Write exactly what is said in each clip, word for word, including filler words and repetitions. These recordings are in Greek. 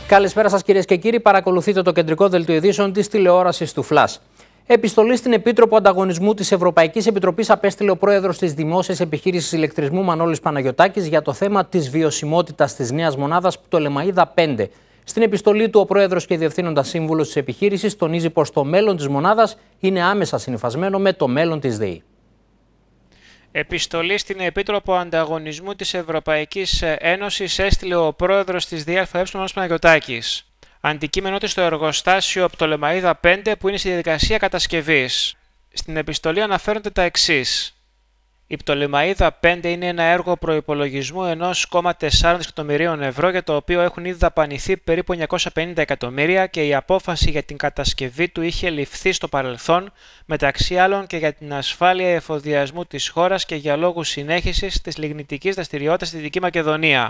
Καλησπέρα σας κυρίες και κύριοι. Παρακολουθείτε το κεντρικό δελτίο ειδήσεων της τηλεόρασης του Φλας. Επιστολή στην Επίτροπο Ανταγωνισμού της Ευρωπαϊκής Επιτροπής απέστειλε ο πρόεδρος της Δημόσιας Επιχείρησης Ηλεκτρισμού Μανώλης Παναγιωτάκης για το θέμα της βιωσιμότητας της νέας μονάδας Πτολεμαΐδα πέντε. Στην επιστολή του, ο πρόεδρος και διευθύνοντα σύμβουλος της επιχείρησης τονίζει πως το μέλλον της μονάδας είναι άμεσα συνυφασμένο με το μέλλον της ΔΕΗ. Επιστολή στην Επίτροπο Ανταγωνισμού της Ευρωπαϊκής Ένωσης έστειλε ο πρόεδρος της ΔΕΕ Μανώλης Παναγιωτάκης. Αντικείμενο της στο εργοστάσιο Πτολεμαΐδα πέντε που είναι στη διαδικασία κατασκευής. Στην επιστολή αναφέρονται τα εξής. Η Πτολεμαΐδα πέντε είναι ένα έργο προϋπολογισμού ενός κόμμα τέσσερα δισεκατομμυρίων ευρώ για το οποίο έχουν ήδη δαπανηθεί περίπου εννιακόσια πενήντα εκατομμύρια και η απόφαση για την κατασκευή του είχε ληφθεί στο παρελθόν, μεταξύ άλλων και για την ασφάλεια εφοδιασμού της χώρας και για λόγους συνέχισης της λιγνητικής δραστηριότητας στη Δυτική Μακεδονία.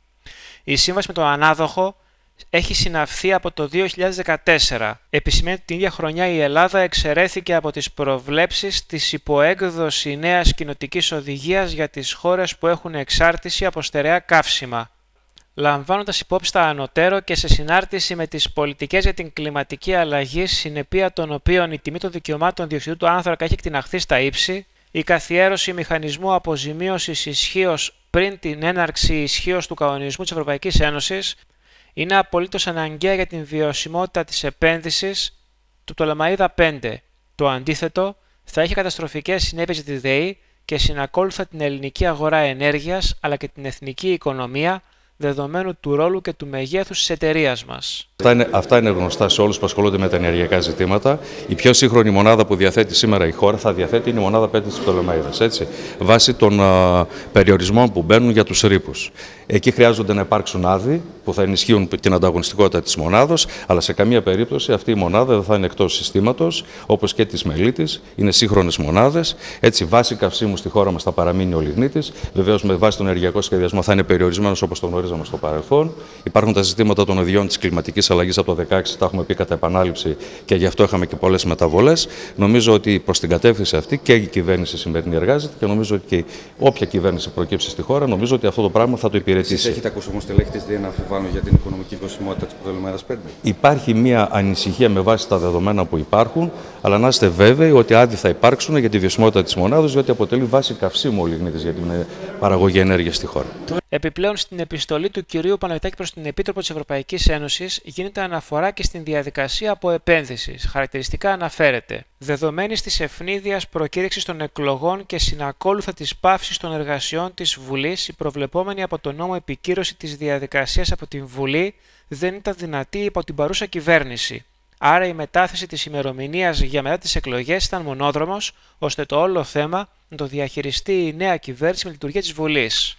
Η σύμβαση με τον ανάδοχο έχει συναυθεί από το δύο χιλιάδες δεκατέσσερα. Επισημαίνει ότι την ίδια χρονιά η Ελλάδα εξαιρέθηκε από τις προβλέψεις της υποέκδοση νέας κοινοτικής οδηγίας για τις χώρες που έχουν εξάρτηση από στερεά καύσιμα. Λαμβάνοντας υπόψη τα ανωτέρω και σε συνάρτηση με τις πολιτικές για την κλιματική αλλαγή, συνεπία των οποίων η τιμή των δικαιωμάτων διοξειδίου του άνθρακα έχει εκτιναχθεί στα ύψη, η καθιέρωση μηχανισμού αποζημίωσης ισχύως πριν την έναρξη ισχύως του κανονισμού της Ευρωπαϊκής Ένωσης, είναι απολύτως αναγκαία για την βιωσιμότητα της επένδυσης του Πτολεμαΐδα πέντε. Το αντίθετο θα έχει καταστροφικές συνέπειες για τη ΔΕΗ και συνακόλουθα την ελληνική αγορά ενέργειας αλλά και την εθνική οικονομία, δεδομένου του ρόλου και του μεγέθους της εταιρείας μας. Αυτά είναι, αυτά είναι γνωστά σε όλους που ασχολούνται με τα ενεργειακά ζητήματα. Η πιο σύγχρονη μονάδα που διαθέτει σήμερα η χώρα θα διαθέτει είναι η μονάδα πέντε της Πτολεμαΐδας, έτσι, βάσει των α, περιορισμών που μπαίνουν για τους ρήπους. Εκεί χρειάζονται να υπάρξουν άδειοι που θα ενισχύουν την ανταγωνιστικότητα της μονάδας, αλλά σε καμία περίπτωση αυτή η μονάδα δεν θα είναι εκτός συστήματος, όπως και της μελίτης. Είναι σύγχρονες μονάδες. Έτσι, βάση καυσίμου στη χώρα μας θα παραμείνει ο λιγνίτης. Βεβαίως, με βάση τον ενεργειακό σχεδιασμό θα είναι περιορισμένος όπως το γνωρίζαμε στο παρελθόν. Υπάρχουν τα ζητήματα των οδηγιών της κλιματικής αλλαγής από το δύο χιλιάδες δεκαέξι, τα έχουμε πει κατά επανάληψη και γι' αυτό είχαμε και πολλές μεταβολές. Νομίζω ότι προς την κατεύθυνση αυτή και η κυβέρνηση σημερινή εργάζεται και νομίζω ότι και όποια κυβέρνηση προκύψει στη χώρα, νομίζω ότι αυτό το πράγμα θα το υπηρετήσει. Εσείς έχετε ακούσει όμως στελέχη της ΔΕΗ να αμφιβάλλουν για την οικονομική βιωσιμότητα της Πτολεμαΐδας πέντε. Υπάρχει μια ανησυχία με βάση τα δεδομένα που υπάρχουν, αλλά να είστε βέβαιοι ότι άδειοι θα υπάρξουν για τη βιωσιμότητα της μονάδας, διότι αποτελεί βάση καυσίμου ο λιγνίτης για την παραγωγή ενέργειας στη χώρα. Επιπλέον, στην επιστολή του κυρίου Παναγιωτάκη προς την Επίτροπο της Ευρωπαϊκής Ένωσης γίνεται αναφορά και στην διαδικασία αποεπένδυσης. Χαρακτηριστικά αναφέρεται: δεδομένης της ευνίδιας προκήρυξης των εκλογών και συνακόλουθα της πάυσης των εργασιών της Βουλής, η προβλεπόμενη από τον νόμο επικύρωση της διαδικασίας από την Βουλή δεν ήταν δυνατή υπό την παρούσα κυβέρνηση. Άρα η μετάθεση της ημερομηνίας για μετά τις εκλογές ήταν μονόδρομος, ώστε το όλο θέμα να το διαχειριστεί η νέα κυβέρνηση με λειτουργία της Βουλής.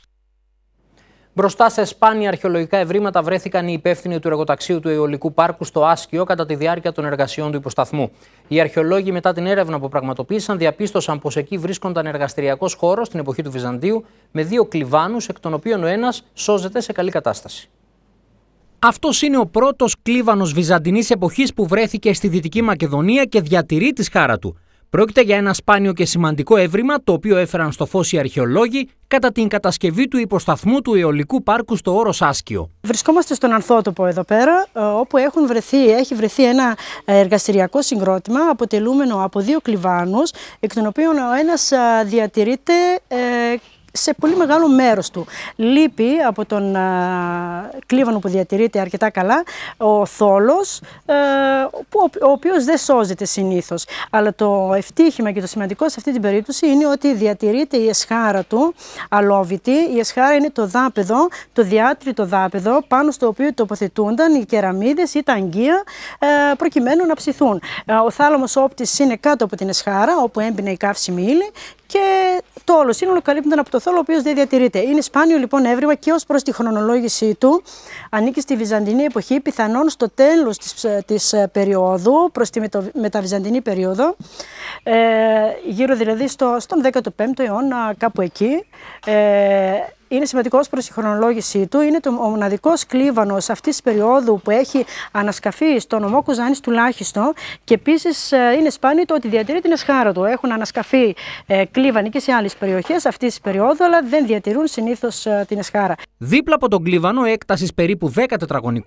Μπροστά σε σπάνια αρχαιολογικά ευρήματα βρέθηκαν οι υπεύθυνοι του εργοταξίου του Αιωλικού Πάρκου στο Άσκιο κατά τη διάρκεια των εργασιών του υποσταθμού. Οι αρχαιολόγοι, μετά την έρευνα που πραγματοποίησαν, διαπίστωσαν πως εκεί βρίσκονταν εργαστηριακός χώρος στην εποχή του Βυζαντίου με δύο κλιβάνους, εκ των οποίων ο ένας σώζεται σε καλή κατάσταση. Αυτός είναι ο πρώτος κλίβανος βυζαντινής εποχής που βρέθηκε στη Δυτική Μακεδονία και διατηρεί τη σχάρα του. Πρόκειται για ένα σπάνιο και σημαντικό έβριμα, το οποίο έφεραν στο φως οι αρχαιολόγοι κατά την κατασκευή του υποσταθμού του Αιωλικού Πάρκου στο Όρος Άσκιο. Βρισκόμαστε στον Ανθότοπο εδώ πέρα, όπου έχουν βρεθεί, έχει βρεθεί ένα εργαστηριακό συγκρότημα αποτελούμενο από δύο κλιβάνους, εκ των οποίων ο ένας διατηρείται ε, σε πολύ μεγάλο μέρος του. Λείπει από τον α, κλίβανο που διατηρείται αρκετά καλά ο θόλος, ε, που, ο οποίος δεν σώζεται συνήθως. Αλλά το ευτύχημα και το σημαντικό σε αυτή την περίπτωση είναι ότι διατηρείται η εσχάρα του αλόβητη. Η εσχάρα είναι το δάπεδο, το διάτριτο δάπεδο, πάνω στο οποίο τοποθετούνταν οι κεραμίδες ή τα αγγεία, ε, προκειμένου να ψηθούν. Ε, ο θάλαμος όπτης είναι κάτω από την εσχάρα, όπου έμπαινε η καύσιμη ύλη, και το όλο σύνολο καλύπτονταν από το θόλο, ο οποίος δεν διατηρείται. Είναι σπάνιο λοιπόν έβριμα και ως προς τη χρονολόγησή του. Ανήκει στη Βυζαντινή εποχή, πιθανόν στο τέλος της, της περίοδου, προς τη μετα, μεταβυζαντινή περίοδο, ε, γύρω δηλαδή στο, στον δέκατο πέμπτο αιώνα, κάπου εκεί. Ε, Είναι σημαντικό προς τη χρονολόγησή του. Είναι το, ο μοναδικός κλίβανος αυτής της περίοδου που έχει ανασκαφεί στο νομό Κουζάνης τουλάχιστον, και επίσης ε, είναι σπάνιο το ότι διατηρεί την εσχάρα του. Έχουν ανασκαφεί ε, κλίβανοι και σε άλλες περιοχές αυτής της περίοδου, αλλά δεν διατηρούν συνήθως ε, την εσχάρα. Δίπλα από τον κλίβανο έκτασης περίπου δέκα τετραγωνικών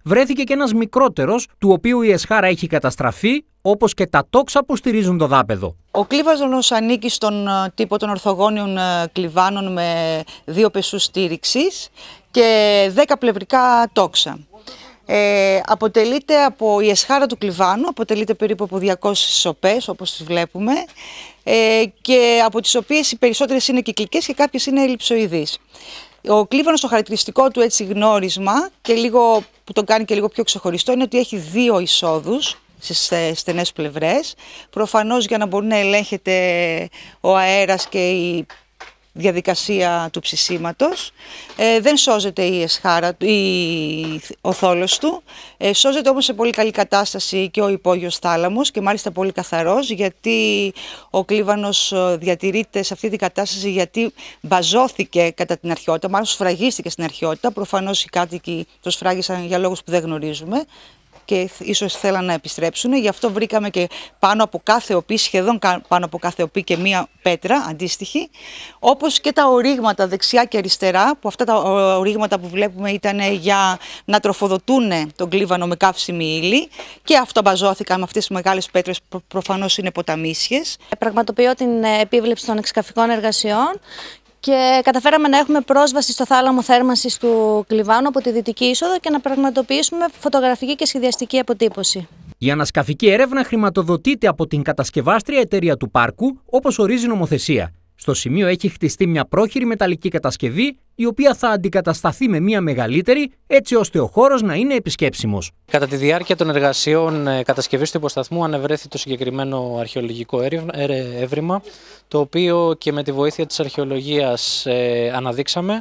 βρέθηκε και ένας μικρότερος, του οποίου η εσχάρα έχει καταστραφεί, όπως και τα τόξα που στηρίζουν το δάπεδο. Ο κλίβανος ανήκει στον τύπο των ορθογώνιων κλιβάνων με δύο πεσούς στήριξης και δέκα πλευρικά τόξα. Ε, αποτελείται από η εσχάρα του κλιβάνου, αποτελείται περίπου από διακόσιες σοπές όπως τις βλέπουμε ε, και από τις οποίες οι περισσότερες είναι κυκλικές και κάποιες είναι ελλειψοειδείς. Ο κλίβανος, το χαρακτηριστικό του έτσι γνώρισμα και λίγο, που τον κάνει και λίγο πιο ξεχωριστό, είναι ότι έχει δύο εισόδους στις στενές πλευρές, προφανώς για να μπορεί να ελέγχεται ο αέρας και η διαδικασία του ψησίματος. Ε, δεν σώζεται η εσχάρα, η, ο θόλος του, ε, σώζεται όμως σε πολύ καλή κατάσταση και ο υπόγειος θάλαμος και μάλιστα πολύ καθαρός, γιατί ο κλίβανος διατηρείται σε αυτή την κατάσταση γιατί μπαζώθηκε κατά την αρχαιότητα, μάλλον σφραγίστηκε στην αρχαιότητα, προφανώς οι κάτοικοι το σφράγισαν για λόγους που δεν γνωρίζουμε και ίσως θέλαν να επιστρέψουν. Γι' αυτό βρήκαμε και πάνω από κάθε οπή, σχεδόν πάνω από κάθε οπή και μία πέτρα αντίστοιχη, όπως και τα ορίγματα δεξιά και αριστερά, που αυτά τα ορίγματα που βλέπουμε ήταν για να τροφοδοτούν τον κλίβανο με καύσιμη ύλη και αυτομπαζώθηκαν με αυτές τις μεγάλες πέτρες που προφανώς είναι ποταμίσιες. Πραγματοποιώ την επίβλεψη των εξκαφικών εργασιών και καταφέραμε να έχουμε πρόσβαση στο θάλαμο θέρμανσης του κλιβάνου από τη δυτική είσοδο και να πραγματοποιήσουμε φωτογραφική και σχεδιαστική αποτύπωση. Η ανασκαφική έρευνα χρηματοδοτείται από την κατασκευάστρια εταιρεία του πάρκου, όπως ορίζει η νομοθεσία. Στο σημείο έχει χτιστεί μια πρόχειρη μεταλλική κατασκευή, η οποία θα αντικατασταθεί με μια μεγαλύτερη, έτσι ώστε ο χώρος να είναι επισκέψιμος. Κατά τη διάρκεια των εργασιών κατασκευής του υποσταθμού ανεβρέθη το συγκεκριμένο αρχαιολογικό έβριμα, το οποίο και με τη βοήθεια της αρχαιολογίας ε, αναδείξαμε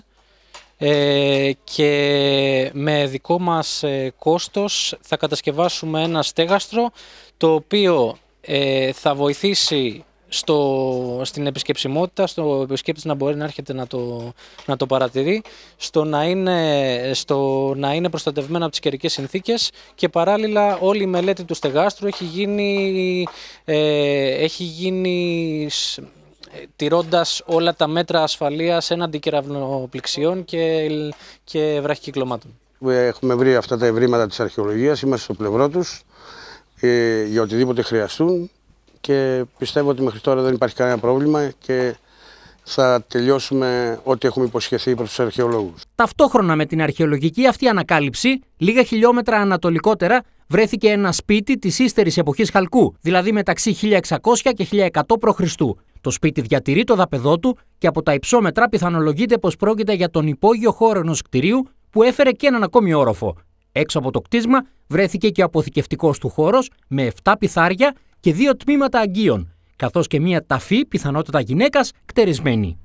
ε, και με δικό μας ε, κόστος θα κατασκευάσουμε ένα στέγαστρο, το οποίο ε, θα βοηθήσει Στο, στην επισκεψιμότητα, στο επισκέπτης να μπορεί να έρχεται να το, να το παρατηρεί, στο να, είναι, στο να είναι προστατευμένο από τις καιρικές συνθήκες και παράλληλα όλη η μελέτη του στεγάστρου έχει γίνει, ε, έχει γίνει τηρώντας όλα τα μέτρα ασφαλείας έναντι κεραυνοπληξιών και, και βραχικυκλωμάτων. Έχουμε βρει αυτά τα ευρήματα της αρχαιολογίας, είμαστε στο πλευρό τους ε, για οτιδήποτε χρειαστούν. Και πιστεύω ότι μέχρι τώρα δεν υπάρχει κανένα πρόβλημα και θα τελειώσουμε ό,τι έχουμε υποσχεθεί προς τους αρχαιολόγους. Ταυτόχρονα με την αρχαιολογική αυτή ανακάλυψη, λίγα χιλιόμετρα ανατολικότερα βρέθηκε ένα σπίτι της ύστερης εποχής Χαλκού, δηλαδή μεταξύ χίλια εξακόσια και χίλια εκατό π.Χ. Το σπίτι διατηρεί το δάπεδό του και από τα υψόμετρα πιθανολογείται πως πρόκειται για τον υπόγειο χώρο ενός κτηρίου που έφερε και έναν ακόμη όροφο. Έξω από το κτίσμα βρέθηκε και ο αποθηκευτικός του χώρος με επτά πιθάρια και δύο τμήματα αγκίων, καθώς και μία ταφή, πιθανότατα γυναίκας, κτερισμένη.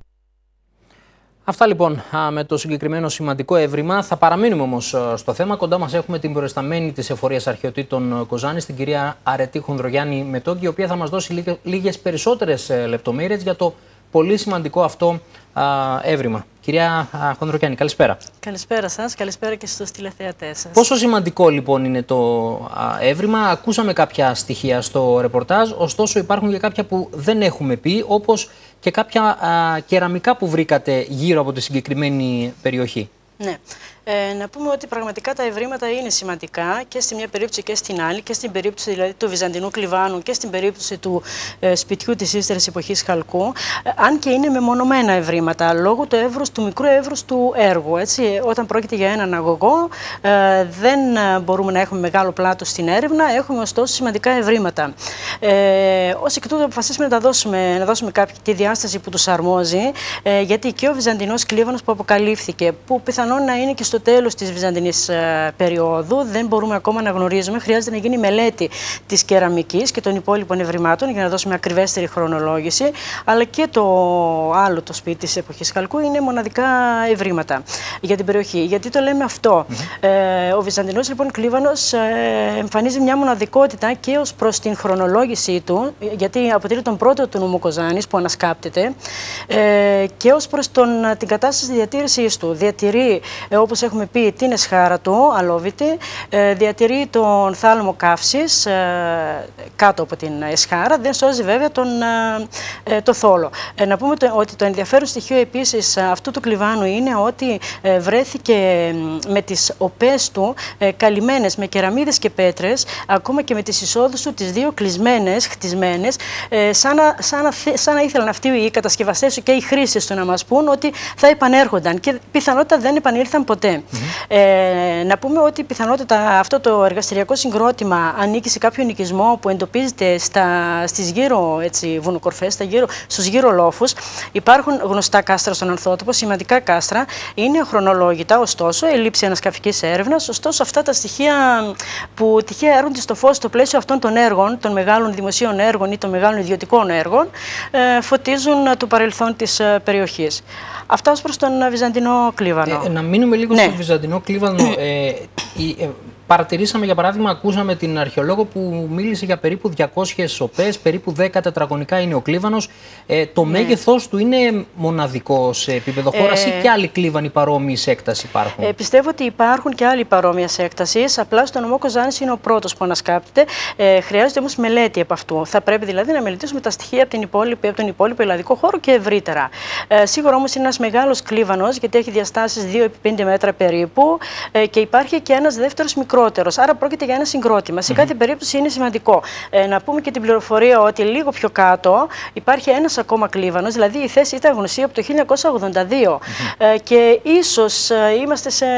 Αυτά λοιπόν με το συγκεκριμένο σημαντικό έβριμα. Θα παραμείνουμε όμως στο θέμα. Κοντά μας έχουμε την προϊσταμένη της Εφορίας Αρχαιοτήτων Κοζάνης, την κυρία Αρετή Χονδρογιάννη Μετόγκη, η οποία θα μας δώσει λίγες περισσότερες λεπτομέρειες για το πολύ σημαντικό αυτό έβριμα. Κυρία Χονδρογιάννη, καλησπέρα. Καλησπέρα σας, καλησπέρα και στους τηλεθεατές σας. Πόσο σημαντικό λοιπόν είναι το έβριμα? Ακούσαμε κάποια στοιχεία στο ρεπορτάζ, ωστόσο υπάρχουν και κάποια που δεν έχουμε πει, όπως και κάποια α, κεραμικά που βρήκατε γύρω από τη συγκεκριμένη περιοχή. Ναι. Ε, να πούμε ότι πραγματικά τα ευρήματα είναι σημαντικά και στη μια περίπτωση και στην άλλη, και στην περίπτωση δηλαδή του Βυζαντινού κλιβάνου και στην περίπτωση του ε, σπιτιού της ύστερης εποχής Χαλκού, ε, αν και είναι μεμονωμένα ευρήματα λόγω του, εύρους, του μικρού εύρους του έργου. Έτσι. Όταν πρόκειται για έναν αγωγό, ε, δεν μπορούμε να έχουμε μεγάλο πλάτος στην έρευνα, έχουμε ωστόσο σημαντικά ευρήματα. Ε, ως εκ τούτου αποφασίσαμε να, τα δώσουμε, να δώσουμε κάποια, τη διάσταση που τους αρμόζει, ε, γιατί και ο Βυζαντινός κλίβανος που αποκαλύφθηκε, που πιθανόν να είναι και στο τέλος της Βυζαντινής ε, περίοδου, δεν μπορούμε ακόμα να γνωρίζουμε. Χρειάζεται να γίνει μελέτη της κεραμικής και των υπόλοιπων ευρημάτων για να δώσουμε ακριβέστερη χρονολόγηση. Αλλά και το άλλο το σπίτι της εποχής Χαλκού είναι μοναδικά ευρήματα για την περιοχή. Γιατί το λέμε αυτό? Mm-hmm. ε, ο Βυζαντινός λοιπόν κλίβανος ε, εμφανίζει μια μοναδικότητα και ως προς την χρονολόγησή του, γιατί αποτελεί τον πρώτο του νομού Κοζάνης που ανασκάπτεται, ε, και ως προς τον, την κατάσταση διατήρησής του. Διατηρεί, ε, όπως έχουμε πει, την εσχάρα του, αλόβητη, ε, διατηρεί τον θάλαμο καύσης ε, κάτω από την εσχάρα, δεν σώζει βέβαια τον, ε, το θόλο. Ε, να πούμε το, ότι το ενδιαφέρον στοιχείο επίσης αυτού του κλιβάνου είναι ότι ε, βρέθηκε με τις οπές του ε, καλυμμένες με κεραμίδες και πέτρες, ακόμα και με τις εισόδους του τις δύο κλεισμένες, χτισμένες, ε, σαν, να, σαν, να, σαν να ήθελαν αυτοί οι κατασκευαστές και οι χρήστες του να μας πούν ότι θα επανέρχονταν και πιθανότητα δεν επανήλθαν ποτέ. Mm-hmm. ε, να πούμε ότι πιθανότητα αυτό το εργαστηριακό συγκρότημα ανήκει σε κάποιο νοικισμό που εντοπίζεται στα, στις γύρω έτσι, βουνοκορφές, στα γύρω, στους γύρω λόφους. Υπάρχουν γνωστά κάστρα στον Ανθότοπο, σημαντικά κάστρα, είναι χρονολόγητα, ωστόσο, ελήψη ανασκαφικής έρευνας. Ωστόσο, αυτά τα στοιχεία που τυχαία έρχονται στο φως στο πλαίσιο αυτών των έργων, των μεγάλων δημοσίων έργων ή των μεγάλων ιδιωτικών έργων, ε, φωτίζουν το παρελθόν της ε, περιοχής. Αυτά ως προς τον Βυζαντινό κλίβανο. Ε, να μείνουμε λίγο ναι. στο Βυζαντινό κλίβανο. Ε, η, ε, Παρατηρήσαμε, για παράδειγμα, ακούσαμε την αρχαιολόγο που μίλησε για περίπου διακόσιες σοπές, περίπου δέκα τετραγωνικά είναι ο κλίβανος. Ε, το ναι. μέγεθός του είναι μοναδικό σε επίπεδο χώρας ε... ή και άλλοι κλίβανοι παρόμοιης έκτασης υπάρχουν? Ε, πιστεύω ότι υπάρχουν και άλλοι παρόμοιας έκτασης. Απλά στο νομό Κοζάνης είναι ο πρώτος που ανασκάπτεται. Ε, χρειάζεται όμως μελέτη από αυτού. Θα πρέπει δηλαδή να μελετήσουμε τα στοιχεία από, την υπόλοιπη, από τον υπόλοιπο ελλαδικό χώρο και ευρύτερα. Ε, σίγουρα όμως είναι ένας μεγάλος κλίβανος, γιατί έχει διαστάσεις δύο επί πέντε μέτρα περίπου ε, και υπάρχει και ένας δεύτερος μικρός. Άρα πρόκειται για ένα συγκρότημα. Σε κάθε περίπτωση είναι σημαντικό. Ε, να πούμε και την πληροφορία ότι λίγο πιο κάτω υπάρχει ένας ακόμα κλίβανος, δηλαδή η θέση ήταν γνωστή από το χίλια εννιακόσια ογδόντα δύο. Ε, και ίσως ε, είμαστε σε.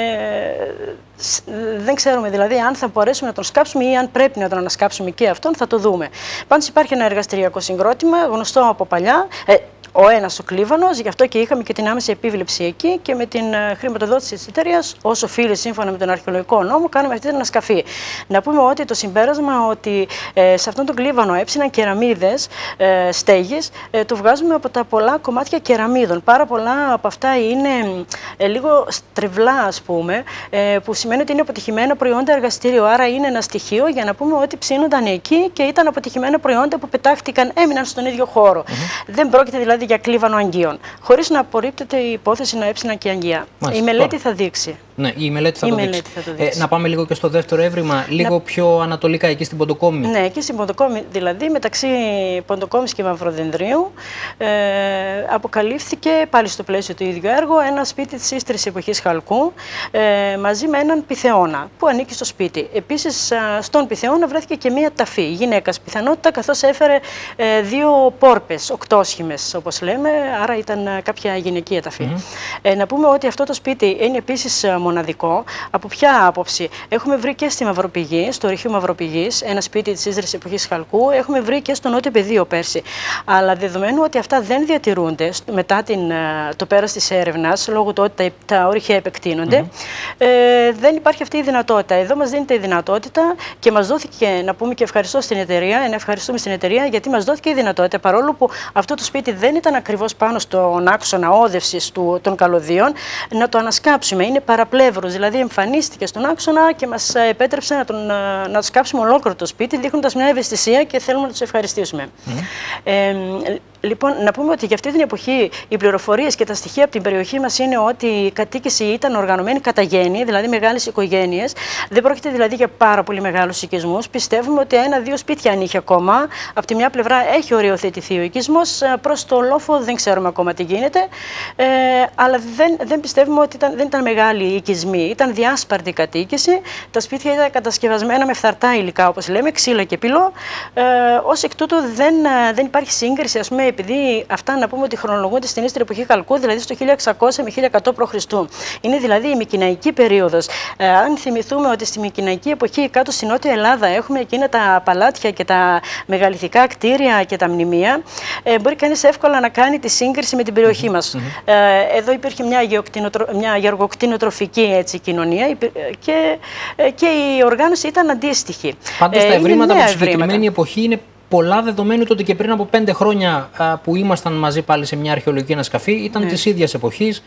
Δεν ξέρουμε δηλαδή αν θα μπορέσουμε να τον σκάψουμε ή αν πρέπει να τον ανασκάψουμε και αυτόν, θα το δούμε. Πάντως υπάρχει ένα εργαστηριακό συγκρότημα γνωστό από παλιά. Ε, Ο ένας ο κλίβανος, γι' αυτό και είχαμε και την άμεση επίβλεψη εκεί και με την uh, χρηματοδότηση της εταιρείας, όσο οφείλει σύμφωνα με τον αρχαιολογικό νόμο, κάνουμε αυτή την ανασκαφή. Να πούμε ότι το συμπέρασμα ότι ε, σε αυτόν τον κλίβανο έψιναν κεραμίδες ε, στέγης, ε, το βγάζουμε από τα πολλά κομμάτια κεραμίδων. Πάρα πολλά από αυτά είναι ε, λίγο στρεβλά, ας πούμε, ε, που σημαίνει ότι είναι αποτυχημένα προϊόντα εργαστήριο. Άρα είναι ένα στοιχείο για να πούμε ότι ψήνονταν εκεί και ήταν αποτυχημένα προϊόντα που πετάχτηκαν, έμειναν στον ίδιο χώρο. Mm-hmm. Δεν πρόκειται δηλαδή για κλίβανο αγγείων, χωρίς να απορρίπτεται η υπόθεση να έψιναν και αγγεία. Η μελέτη θα δείξει. Ναι, η μελέτη θα, η το, μελέτη δείξει. θα το δείξει. Ε, να πάμε λίγο και στο δεύτερο έβριμα, λίγο να... πιο ανατολικά, εκεί στην Ποντοκόμη. Ναι, εκεί στην Ποντοκόμη, δηλαδή μεταξύ Ποντοκόμης και Μαυροδενδρίου, ε, αποκαλύφθηκε πάλι στο πλαίσιο του ίδιου έργου ένα σπίτι της ύστερης εποχής Χαλκού, ε, μαζί με έναν πυθεώνα που ανήκει στο σπίτι. Επίσης, στον πυθεώνα βρέθηκε και μία ταφή γυναίκας πιθανότητα, καθώς έφερε ε, δύο πόρπες, οκτώσχημες όπως λέμε, άρα ήταν κάποια γυναικεία ταφή. Mm-hmm. ε, να πούμε ότι αυτό το σπίτι είναι επίσης μοναδικό. Από ποια άποψη? Έχουμε βρει και στη Μαυροπηγή, στο ρηχείο Μαυροπηγής, ένα σπίτι της ύστερης εποχής Χαλκού, έχουμε βρει και στο Νότιο Πεδίο πέρσι. Αλλά δεδομένου ότι αυτά δεν διατηρούνται μετά την, το πέρας της έρευνας, λόγω του ότι τα, τα ορυχεία επεκτείνονται, mm-hmm. ε, δεν υπάρχει αυτή η δυνατότητα. Εδώ μας δίνεται η δυνατότητα και μας δόθηκε, να πούμε και ευχαριστώ στην εταιρεία, να ευχαριστούμε στην εταιρεία, γιατί μας δόθηκε η δυνατότητα, παρόλο που αυτό το σπίτι δεν ήταν ακριβώς πάνω στον άξονα όδευσης του, των καλωδίων, να το ανασκάψουμε. Είναι παραπλεύρος, δηλαδή εμφανίστηκε στον άξονα και μας επέτρεψε να, τον, να το σκάψουμε ολόκληρο το σπίτι, δείχνοντας μια ευαισθησία και θέλουμε να τους ευχαριστήσουμε. Mm. Ε, Λοιπόν, να πούμε ότι για αυτή την εποχή οι πληροφορίες και τα στοιχεία από την περιοχή μας είναι ότι η κατοίκηση ήταν οργανωμένη κατά γέννη, δηλαδή μεγάλες οικογένειες. Δεν πρόκειται δηλαδή για πάρα πολύ μεγάλους οικισμούς. Πιστεύουμε ότι ένα-δύο σπίτια αν είχε ακόμα. Από τη μια πλευρά έχει οριοθετηθεί ο οικισμός, προς το λόφο δεν ξέρουμε ακόμα τι γίνεται. Ε, αλλά δεν, δεν πιστεύουμε ότι ήταν, δεν ήταν μεγάλοι οι οικισμοί. Ήταν διάσπαρτη κατοίκηση. Τα σπίτια ήταν κατασκευασμένα με φθαρτά υλικά, όπως λέμε, ξύλα και πυλό. Ε, ως εκ τούτου δεν, δεν υπάρχει σύγκριση, ας πούμε, επειδή αυτά να πούμε ότι χρονολογούνται στην ύστερη εποχή Χαλκού, δηλαδή στο χίλια εξακόσια με χίλια εκατό π.Χ. Είναι δηλαδή η Μικηναϊκή περίοδος. Ε, αν θυμηθούμε ότι στη Μικηναϊκή εποχή κάτω στην Νότια Ελλάδα έχουμε εκείνα τα παλάτια και τα μεγαλυθικά κτίρια και τα μνημεία, ε, μπορεί κανείς εύκολα να κάνει τη σύγκριση με την περιοχή μας. Mm-hmm. ε, εδώ υπήρχε μια, μια γεωργοκτηνοτροφική έτσι, κοινωνία και, και η οργάνωση ήταν αντίστοιχη. Πάντως τα ευρήματα από τη συγκεκριμένη εποχή είναι πολλά, δεδομένου ότι και πριν από πέντε χρόνια α, που ήμασταν μαζί πάλι σε μια αρχαιολογική ανασκαφή, ήταν mm. της ίδιας εποχής.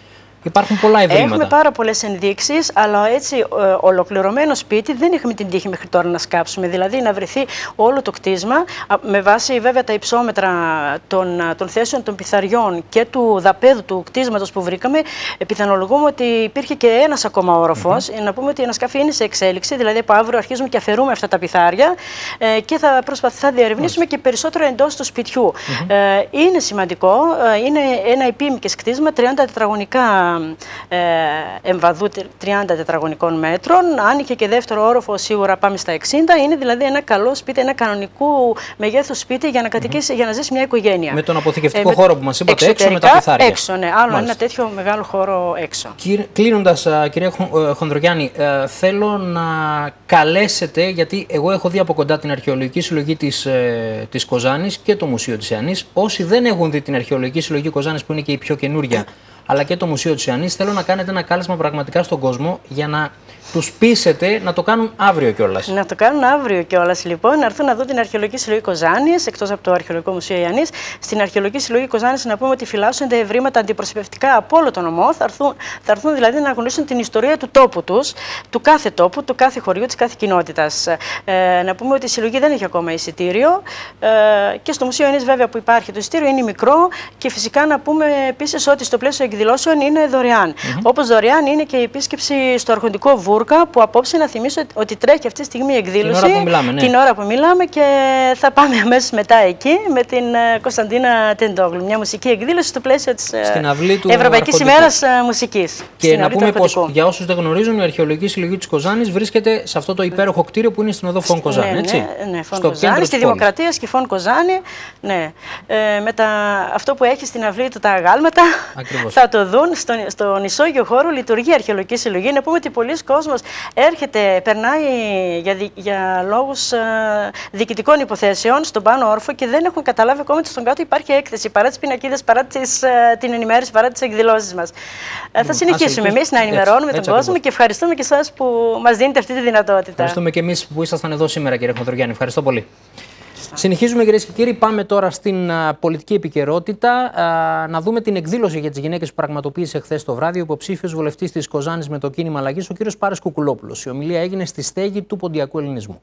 Υπάρχουν πολλά ευρήματα. Έχουμε πάρα πολλές ενδείξεις, αλλά έτσι ε, ολοκληρωμένο σπίτι δεν είχαμε την τύχη μέχρι τώρα να σκάψουμε. Δηλαδή να βρεθεί όλο το κτίσμα, με βάση βέβαια τα υψόμετρα των, των θέσεων των πυθαριών και του δαπέδου του κτίσματος που βρήκαμε, πιθανολογούμε ότι υπήρχε και ένας ακόμα όροφος. Mm-hmm. Να πούμε ότι η ανασκαφή είναι σε εξέλιξη, δηλαδή από αύριο αρχίζουμε και αφαιρούμε αυτά τα πυθάρια ε, και θα, προσπαθ, θα διερευνήσουμε mm-hmm. και περισσότερο εντός του σπιτιού. Mm-hmm. Ε, είναι σημαντικό, ε, είναι ένα επίμηκες κτίσμα, τριάντα τετραγωνικά ε, εμβαδού τριάντα τετραγωνικών μέτρων. Άνοιγε και δεύτερο όροφο, σίγουρα πάμε στα εξήντα. Είναι δηλαδή ένα καλό σπίτι, ένα κανονικού μεγέθους σπίτι για να κατοικήσει, mm-hmm. για να ζήσει μια οικογένεια. Με τον αποθηκευτικό ε, χώρο που μας είπατε, έξω με τα πυθάρια. Έξω, ναι, άλλο ένα τέτοιο μεγάλο χώρο έξω. Κλείνοντας, κυρία Χονδρογιάννη, ε, θέλω να καλέσετε, γιατί εγώ έχω δει από κοντά την αρχαιολογική συλλογή της, ε, της Κοζάνης και το Μουσείο της Ιαννής. Όσοι δεν έχουν δει την αρχαιολογική συλλογή Κοζάνης, που είναι και η πιο καινούρια, αλλά και το Μουσείο της Ιαννής, θέλω να κάνετε ένα κάλεσμα πραγματικά στον κόσμο για να τους πείσετε να το κάνουν αύριο κιόλας. Να το κάνουν αύριο κιόλας, λοιπόν, να έρθουν να δουν την αρχαιολογική συλλογή Κοζάνης, εκτός από το Αρχαιολογικό Μουσείο Ιαννής. Στην αρχαιολογική συλλογή Κοζάνης, να πούμε ότι φυλάσσονται ευρήματα αντιπροσωπευτικά από όλο τον νομό. Θα έρθουν, θα έρθουν δηλαδή να γνωρίσουν την ιστορία του τόπου τους, του κάθε τόπου, του κάθε χωριού, της κάθε κοινότητας. Ε, να πούμε ότι η συλλογή δεν έχει ακόμα εισιτήριο. Ε, και στο Μουσείο Ιαννής, βέβαια, που υπάρχει το εισιτήριο είναι μικρό. Και φυσικά να πούμε επίσης ότι στο πλαίσιο εκδηλώσεων είναι δωρεάν. Mm-hmm. Όπως δωρεάν είναι και η επίσκεψη στο Αρχοντικό Βούρκα, που απόψε να θυμίσω ότι τρέχει αυτή τη στιγμή η εκδήλωση. Την ώρα που μιλάμε, ναι. Την ώρα που μιλάμε, και θα πάμε αμέσως μετά εκεί με την Κωνσταντίνα Τεντόγλου. Μια μουσική εκδήλωση στο πλαίσιο της Ευρωπαϊκής ημέρας Μουσικής. Και να πούμε πως για όσους δεν γνωρίζουν, η αρχαιολογική συλλογή της Κοζάνης βρίσκεται σε αυτό το υπέροχο κτίριο που είναι στην οδό Φων Κοζάνη. Ναι, έτσι. Ναι, ναι, Φων Κοζάνη, στη Δημοκρατία και Φων Κοζάνη. Ναι. Ε, με τα, αυτό που έχει στην αυλή του τα αγάλματα. Ακριβώς. Θα το δουν. Στον, στον ισόγειο χώρο λειτουργεί η αρχαιολογική συλλογή. Να πούμε ότι πολλοί κόσμος έρχεται, περνάει για, δι, για λόγους ε, διοικητικών υποθέσεων στον πάνω όρφο και δεν έχουν καταλάβει ακόμα ότι στον κάτω υπάρχει έκθεση παρά τις πινακίδες, παρά τις, ε, την ενημέρωση, παρά τις εκδηλώσεις μας. Ε, θα συνεχίσουμε εμείς να ενημερώνουμε έτσι, τον έτσι κόσμο ακριβώς. Και ευχαριστούμε και εσάς που μας δίνετε αυτή τη δυνατότητα. Ευχαριστούμε και εμείς που ήσασταν εδώ σήμερα, κύριε Χονδρογιάννη. Ευχαριστώ πολύ. Συνεχίζουμε, κυρίες και κύριοι. Πάμε τώρα στην α, πολιτική επικαιρότητα. Α, να δούμε την εκδήλωση για τις γυναίκες που πραγματοποίησε χθες το βράδυ ο υποψήφιος βουλευτής της Κοζάνης με το κίνημα αλλαγής, ο κύριος Πάρης Κουκουλόπουλος. Η ομιλία έγινε στη στέγη του Ποντιακού Ελληνισμού.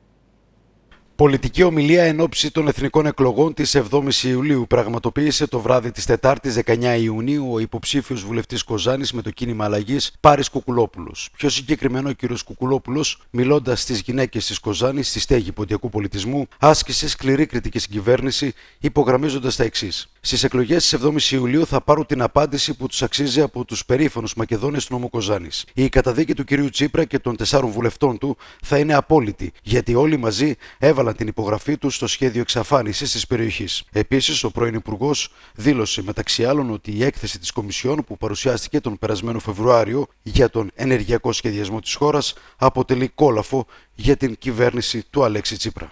Πολιτική ομιλία εν ώψη των εθνικών εκλογών της εβδόμης Ιουλίου πραγματοποίησε το βράδυ της Τετάρτης δεκαεννέα Ιουνίου ο υποψήφιος βουλευτής Κοζάνης με το κίνημα αλλαγής Πάρης Κουκουλόπουλος. Πιο συγκεκριμένο, ο κύριος Κουκουλόπουλος, μιλώντας στις γυναίκες της Κοζάνης στη στέγη Ποντιακού Πολιτισμού, άσκησε σκληρή κριτική στην κυβέρνηση, υπογραμμίζοντας τα εξής. Στις εκλογές της εβδόμης Ιουλίου θα πάρουν την απάντηση που τους αξίζει από τους περήφανους Μακεδόνες του νομού Κοζάνης. Η καταδίκη του κυρίου Τσίπρα και των τεσσάρων βουλευτών του θα είναι απόλυτη, γιατί όλοι μαζί έβαλαν την υπογραφή του στο σχέδιο εξαφάνισης της περιοχής. Επίσης, ο πρώην Υπουργός δήλωσε μεταξύ άλλων ότι η έκθεση της Κομισιόν που παρουσιάστηκε τον περασμένο Φεβρουάριο για τον ενεργειακό σχεδιασμό της χώρας αποτελεί κόλαφο για την κυβέρνηση του Αλέξη Τσίπρα.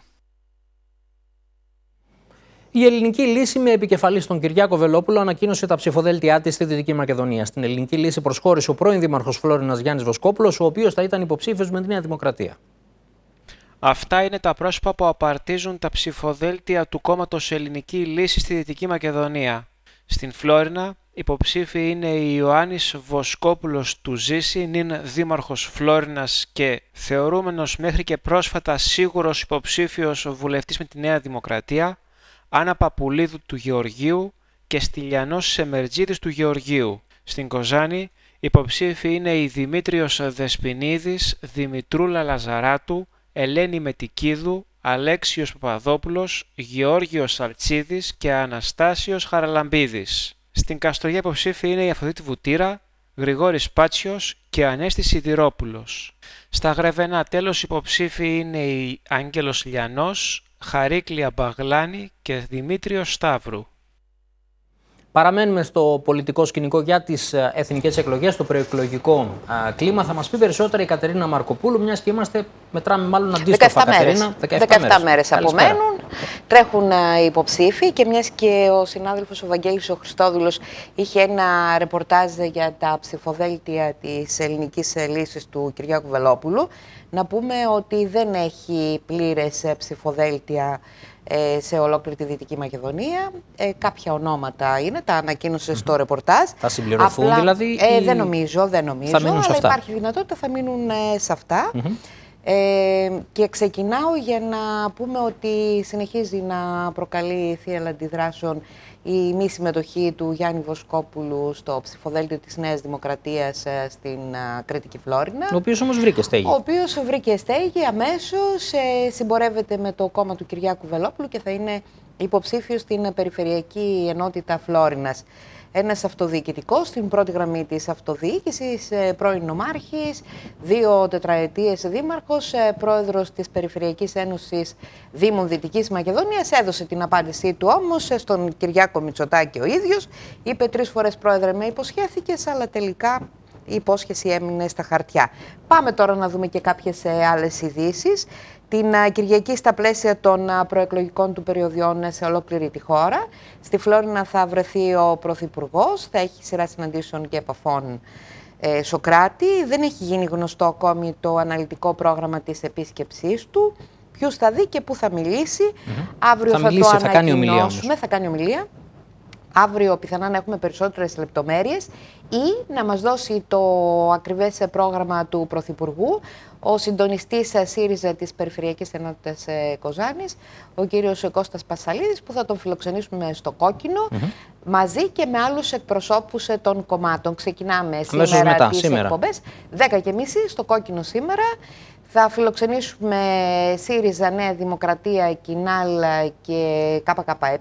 Η Ελληνική Λύση, με επικεφαλή τον Κυριάκο Βελόπουλο, ανακοίνωσε τα ψηφοδέλτιά της στη Δυτική Μακεδονία. Στην Ελληνική Λύση προσχώρησε ο πρώην Δήμαρχος Φλόρινας Γιάννης Βοσκόπουλος, ο οποίος θα ήταν υποψήφιος με τη Νέα Δημοκρατία. Αυτά είναι τα πρόσωπα που απαρτίζουν τα ψηφοδέλτια του κόμματος Ελληνική Λύση στη Δυτική Μακεδονία. Στην Φλόρινα, υποψήφοι είναι η Ιωάννης Βοσκόπουλος του Ζήση, νυν δήμαρχος Φλόρινας και θεωρούμενος μέχρι και πρόσφατα σίγουρος υποψήφιος βουλευτής με τη Νέα Δημοκρατία, Άννα Παπουλίδου του Γεωργίου και Στυλιανός Σεμερτζίδης του Γεωργίου. Στην Κοζάνη, υποψήφοι είναι η Δημήτριος Δεσποινίδης, Δημητρούλα Λαζαράτου, Ελένη Μετικίδου, Αλέξιος Παπαδόπουλος, Γεώργιος Σαλτσίδης και Αναστάσιος Χαραλαμπίδης. Στην Καστοριά υποψήφοι είναι η Αφροδίτη Βουτήρα, Γρηγόρης Πάτσιος και Ανέστης Σιδηρόπουλος. Στα Γρεβενά τέλος υποψήφοι είναι η Άγγελος Λιανός, Χαρίκλια Μπαγλάνη και Δημήτριος Σταύρου. Παραμένουμε στο πολιτικό σκηνικό για τις εθνικές εκλογές, στο προεκλογικό α, κλίμα. Θα μας πει περισσότερα η Κατερίνα Μαρκοπούλου, μιας και είμαστε, μετράμε μάλλον αντίστοιχα, Κατερίνα. δεκαεπτά μέρες απομένουν. Τρέχουν οι υποψήφοι και μιας και ο συνάδελφος ο Βαγγέλης ο Χριστόδουλος είχε ένα ρεπορτάζ για τα ψηφοδέλτια της Ελληνικής Λύσης του Κυριάκου Βελόπουλου, να πούμε ότι δεν έχει πλήρες ψηφοδέλτια ε, σε ολόκληρη τη Δυτική Μακεδονία. Ε, κάποια ονόματα είναι, τα ανακοίνωσε στο ρεπορτάζ. Θα συμπληρωθούν Απλά, δηλαδή? Ε, ή... Δεν νομίζω, δεν νομίζω, θα μείνουν σε αλλά αυτά. υπάρχει δυνατότητα, θα μείνουν ε, σε αυτά. Mm-hmm. Ε, και ξεκινάω για να πούμε ότι συνεχίζει να προκαλεί θύελλα αντιδράσεων η μη συμμετοχή του Γιάννη Βοσκόπουλου στο ψηφοδέλτιο της Νέας Δημοκρατίας στην Κρήτικη Φλόρινα. Ο οποίος όμως βρήκε στέγη. Ο οποίος βρήκε στέγη αμέσως, ε, συμπορεύεται με το κόμμα του Κυριάκου Βελόπουλου και θα είναι υποψήφιος στην Περιφερειακή Ενότητα Φλόρινας. Ένας αυτοδιοικητικός στην πρώτη γραμμή της αυτοδιοίκησης, πρώην νομάρχης, δύο τετραετίες δήμαρχος, πρόεδρος της Περιφερειακής Ένωσης Δήμων Δυτικής Μακεδονίας. Έδωσε την απάντησή του όμως στον Κυριάκο Μητσοτάκη ο ίδιος. Είπε τρεις φορές πρόεδρε με υποσχέθηκες, αλλά τελικά η υπόσχεση έμεινε στα χαρτιά. Πάμε τώρα να δούμε και κάποιες άλλες ειδήσεις. Την Κυριακή στα πλαίσια των προεκλογικών του περιοδιών σε ολόκληρη τη χώρα. Στη Φλόρινα θα βρεθεί ο Πρωθυπουργός, θα έχει σειρά συναντήσεων και επαφών ε, Σοκράτη. Δεν έχει γίνει γνωστό ακόμη το αναλυτικό πρόγραμμα της επίσκεψής του. Ποιους θα δει και πού θα μιλήσει. Mm-hmm. Αύριο θα, θα μιλήσει, το θα κάνει ομιλία. Θα κάνει ομιλία. Αύριο πιθανά να έχουμε περισσότερες λεπτομέρειες ή να μας δώσει το ακριβές πρόγραμμα του Πρωθυπουργού ο συντονιστής ΣΥΡΙΖΑ της Περιφερειακής Ενότητας Κοζάνης, ο κύριος Κώστας Πασσαλίδης, που θα τον φιλοξενήσουμε στο Κόκκινο, mm-hmm. μαζί και με άλλους εκπροσώπους των κομμάτων. Ξεκινάμε αμέσως σήμερα μετά, τις σήμερα. εκπομπές, δέκα και μισή στο Κόκκινο σήμερα. Θα φιλοξενήσουμε ΣΥΡΙΖΑ, Νέα Δημοκρατία, Κινάλ και ΚΚΕ.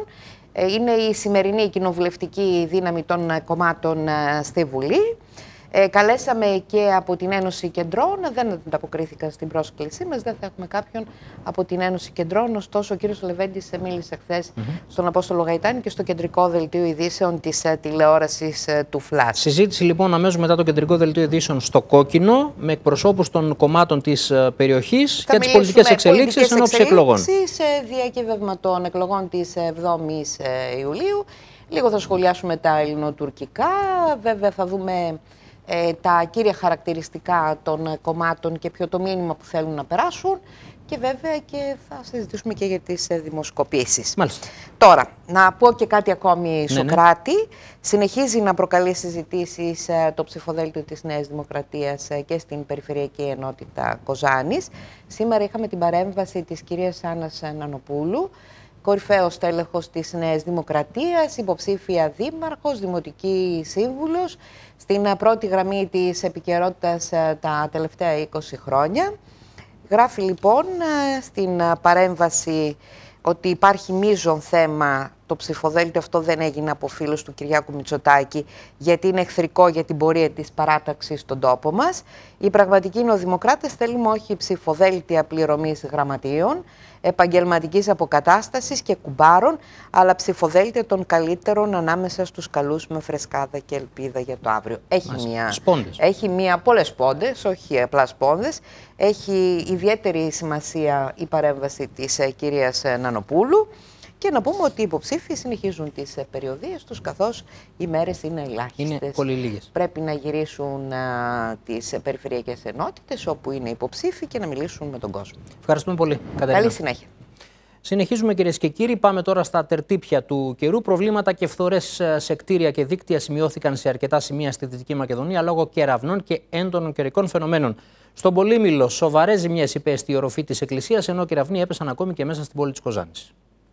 Είναι η σημερινή κοινοβουλευτική δύναμη των κομμάτων στη Βουλή. Ε, καλέσαμε και από την Ένωση Κεντρών, δεν ανταποκρίθηκαν στην πρόσκλησή μας, δεν θα έχουμε κάποιον από την Ένωση Κεντρών. Ωστόσο, ο κύριος Λεβέντης μίλησε χθες mm-hmm. στον Απόστολο Γαϊτάνη και στο κεντρικό δελτίο ειδήσεων της uh, τηλεόρασης uh, του Φλάς. Συζήτηση λοιπόν αμέσως μετά το κεντρικό δελτίο ειδήσεων στο Κόκκινο, με εκπροσώπους των κομμάτων της uh, περιοχής και τις πολιτικές εξελίξεις εν ώψη εκλογών. Σε διακύβευμα των εκλογών της εβδόμης Ιουλίου. Λίγο θα σχολιάσουμε τα ελληνοτουρκικά, βέβαια θα δούμε Ε, τα κύρια χαρακτηριστικά των κομμάτων και ποιο το μήνυμα που θέλουν να περάσουν και βέβαια και θα συζητήσουμε και για τις ε, δημοσκοπήσεις. Μάλιστα. Τώρα, να πω και κάτι ακόμη ναι, Σοκράτη. Ναι. Συνεχίζει να προκαλεί συζητήσεις ε, το ψηφοδέλτιο της Νέας Δημοκρατίας ε, και στην Περιφερειακή Ενότητα Κοζάνης. Σήμερα είχαμε την παρέμβαση της κυρίας Άννας Νανοπούλου, κορυφαίος τέλεχος της Νέας Δημοκρατίας, υποψήφια δήμαρχος, δημοτική σύμβουλος, στην πρώτη γραμμή της επικαιρότητας τα τελευταία είκοσι χρόνια. Γράφει λοιπόν στην παρέμβαση ότι υπάρχει μείζον θέμα, το ψηφοδέλτιο αυτό δεν έγινε από φίλους του Κυριάκου Μητσοτάκη, γιατί είναι εχθρικό για την πορεία της παράταξης στον τόπο μας. Οι πραγματικοί νεοδημοκράτες θέλουμε όχι ψηφοδέλτια πληρωμής γραμματείων, επαγγελματικής αποκατάστασης και κουμπάρων, αλλά ψηφοδέλτια των καλύτερων ανάμεσα στους καλούς με φρεσκάδα και ελπίδα για το αύριο. Έχει Μας, μία, σπόντες. έχει μία, πολλές σπόντες, όχι απλά σπόντες. Έχει ιδιαίτερη σημασία η παρέμβαση της ε, κυρίας Νανοπούλου. Και να πούμε ότι οι υποψήφοι συνεχίζουν τις ε, περιοδίες τους, καθώς οι μέρες είναι ελάχιστες. Είναι πολύ λίγες. Πρέπει να γυρίσουν α, τις ε, περιφερειακές ενότητες όπου είναι υποψήφοι και να μιλήσουν με τον κόσμο. Ευχαριστούμε πολύ, Κατερίνα. Καλή συνέχεια. Συνεχίζουμε, κυρίες και κύριοι. Πάμε τώρα στα τερτύπια του καιρού. Προβλήματα και φθορές σε κτίρια και δίκτυα σημειώθηκαν σε αρκετά σημεία στη Δυτική Μακεδονία λόγω κεραυνών και έντονων καιρικών φαινομένων. Στον Πολύμηλο, σοβαρές ζημιές υπέστη η οροφή της εκκλησίας, ενώ κεραυνοί έπεσαν ακόμη και μέσα στην πόλη της Κοζάνης.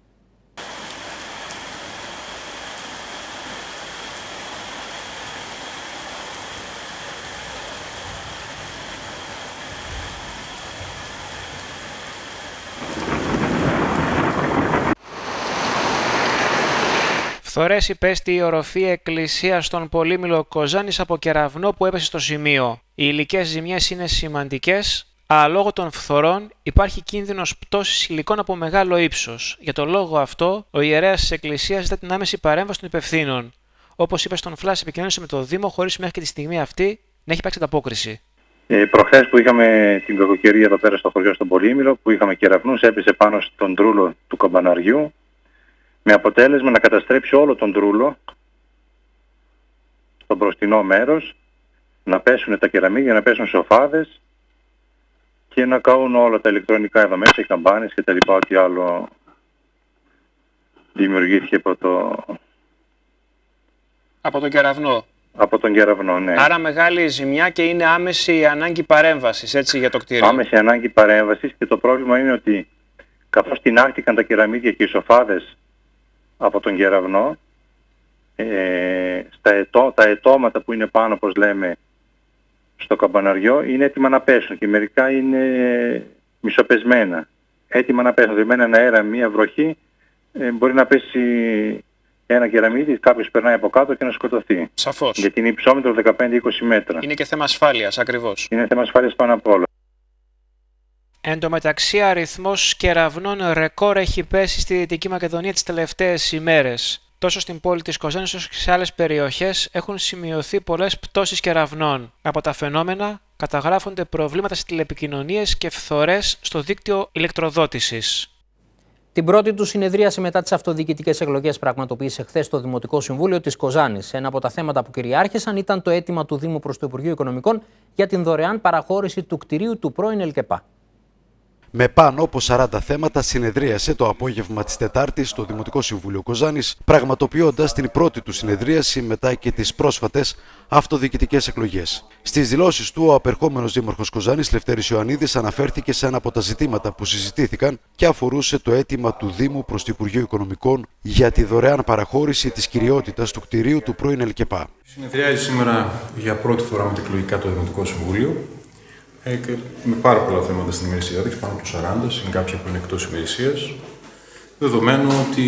Φθορές υπέστη η οροφή εκκλησία στον Πολύμηλο Κοζάνης από κεραυνό που έπεσε στο σημείο. Οι υλικές ζημιές είναι σημαντικές, αλλά λόγω των φθορών υπάρχει κίνδυνος πτώσης υλικών από μεγάλο ύψος. Για τον λόγο αυτό, ο ιερέας της εκκλησίας ζητά την άμεση παρέμβαση των υπευθύνων. Όπως είπε στον Φλάς, επικοινώνησε με το Δήμο χωρίς μέχρι και τη στιγμή αυτή να έχει υπάρξει ανταπόκριση. Ε, προχθές που είχαμε την κακοκαιρία εδώ πέρα στο χωριό στον Πολύμηλο, που είχαμε κεραυνούς, έπεσε πάνω στον τρούλο του καμπαναριού, με αποτέλεσμα να καταστρέψει όλο τον τρούλο στο μπροστινό μέρος, να πέσουν τα κεραμίδια, να πέσουν σοφάδες και να καούν όλα τα ηλεκτρονικά εδώ μέσα, οι καμπάνες και τα λοιπά, ό,τι άλλο δημιουργήθηκε από, το... από τον κεραυνό. Από τον κεραυνό, ναι. Άρα μεγάλη ζημιά και είναι άμεση η ανάγκη παρέμβασης, έτσι, για το κτίριο. Άμεση ανάγκη παρέμβασης, και το πρόβλημα είναι ότι καθώς τινάχτηκαν τα κεραμίδια και οι σοφάδες από τον κεραυνό, ε, στα ετώ, τα ετώματα που είναι πάνω, όπως λέμε, στο καμπαναριό, είναι έτοιμα να πέσουν και μερικά είναι μισοπεσμένα. Έτοιμα να πέσουν. Δηλαδή, με έναν αέρα, μία βροχή, ε, μπορεί να πέσει ένα κεραμίδι, κάποιος περνάει από κάτω και να σκοτωθεί. Σαφώς. Γιατί είναι υψόμετρο δεκαπέντε με είκοσι μέτρα. Είναι και θέμα ασφάλειας, ακριβώς. Είναι θέμα ασφάλειας πάνω απ' όλα. Εν τω μεταξύ, αριθμός κεραυνών ρεκόρ έχει πέσει στη Δυτική Μακεδονία τις τελευταίες ημέρες. Τόσο στην πόλη της Κοζάνης όσο και σε άλλες περιοχές έχουν σημειωθεί πολλές πτώσεις κεραυνών. Από τα φαινόμενα καταγράφονται προβλήματα στις τηλεπικοινωνίες και φθορές στο δίκτυο ηλεκτροδότησης. Την πρώτη του συνεδρίαση μετά τις αυτοδιοικητικές εκλογές πραγματοποίησε χθες το Δημοτικό Συμβούλιο της Κοζάνης. Ένα από τα θέματα που κυριάρχησαν ήταν το αίτημα του Δήμου προς το Υπουργείο Οικονομικών για την δωρεάν παραχώρηση του κτηρίου του πρώην ΕΛΚΕΠΑ. Με πάνω από σαράντα θέματα συνεδρίασε το απόγευμα της Τετάρτης το Δημοτικό Συμβούλιο Κοζάνης, πραγματοποιώντας την πρώτη του συνεδρίαση μετά και τις πρόσφατες αυτοδιοικητικές εκλογές. Στις δηλώσεις του, ο απερχόμενος Δήμαρχος Κοζάνης, Λευτέρης Ιωαννίδης, αναφέρθηκε σε ένα από τα ζητήματα που συζητήθηκαν και αφορούσε το αίτημα του Δήμου προς το Υπουργείο Οικονομικών για τη δωρεάν παραχώρηση της κυριότητας του κτηρίου του πρώην ΕΛΚΕΠΑ. Συνεδριάζει σήμερα για πρώτη φορά μετεκλογικά το Δημοτικό Συμβούλιο. Ε, και με πάρα πολλά θέματα στην ημερησία διάταξη, πάνω από σαράντα, είναι κάποια που είναι εκτός ημερησίας. Δεδομένου ότι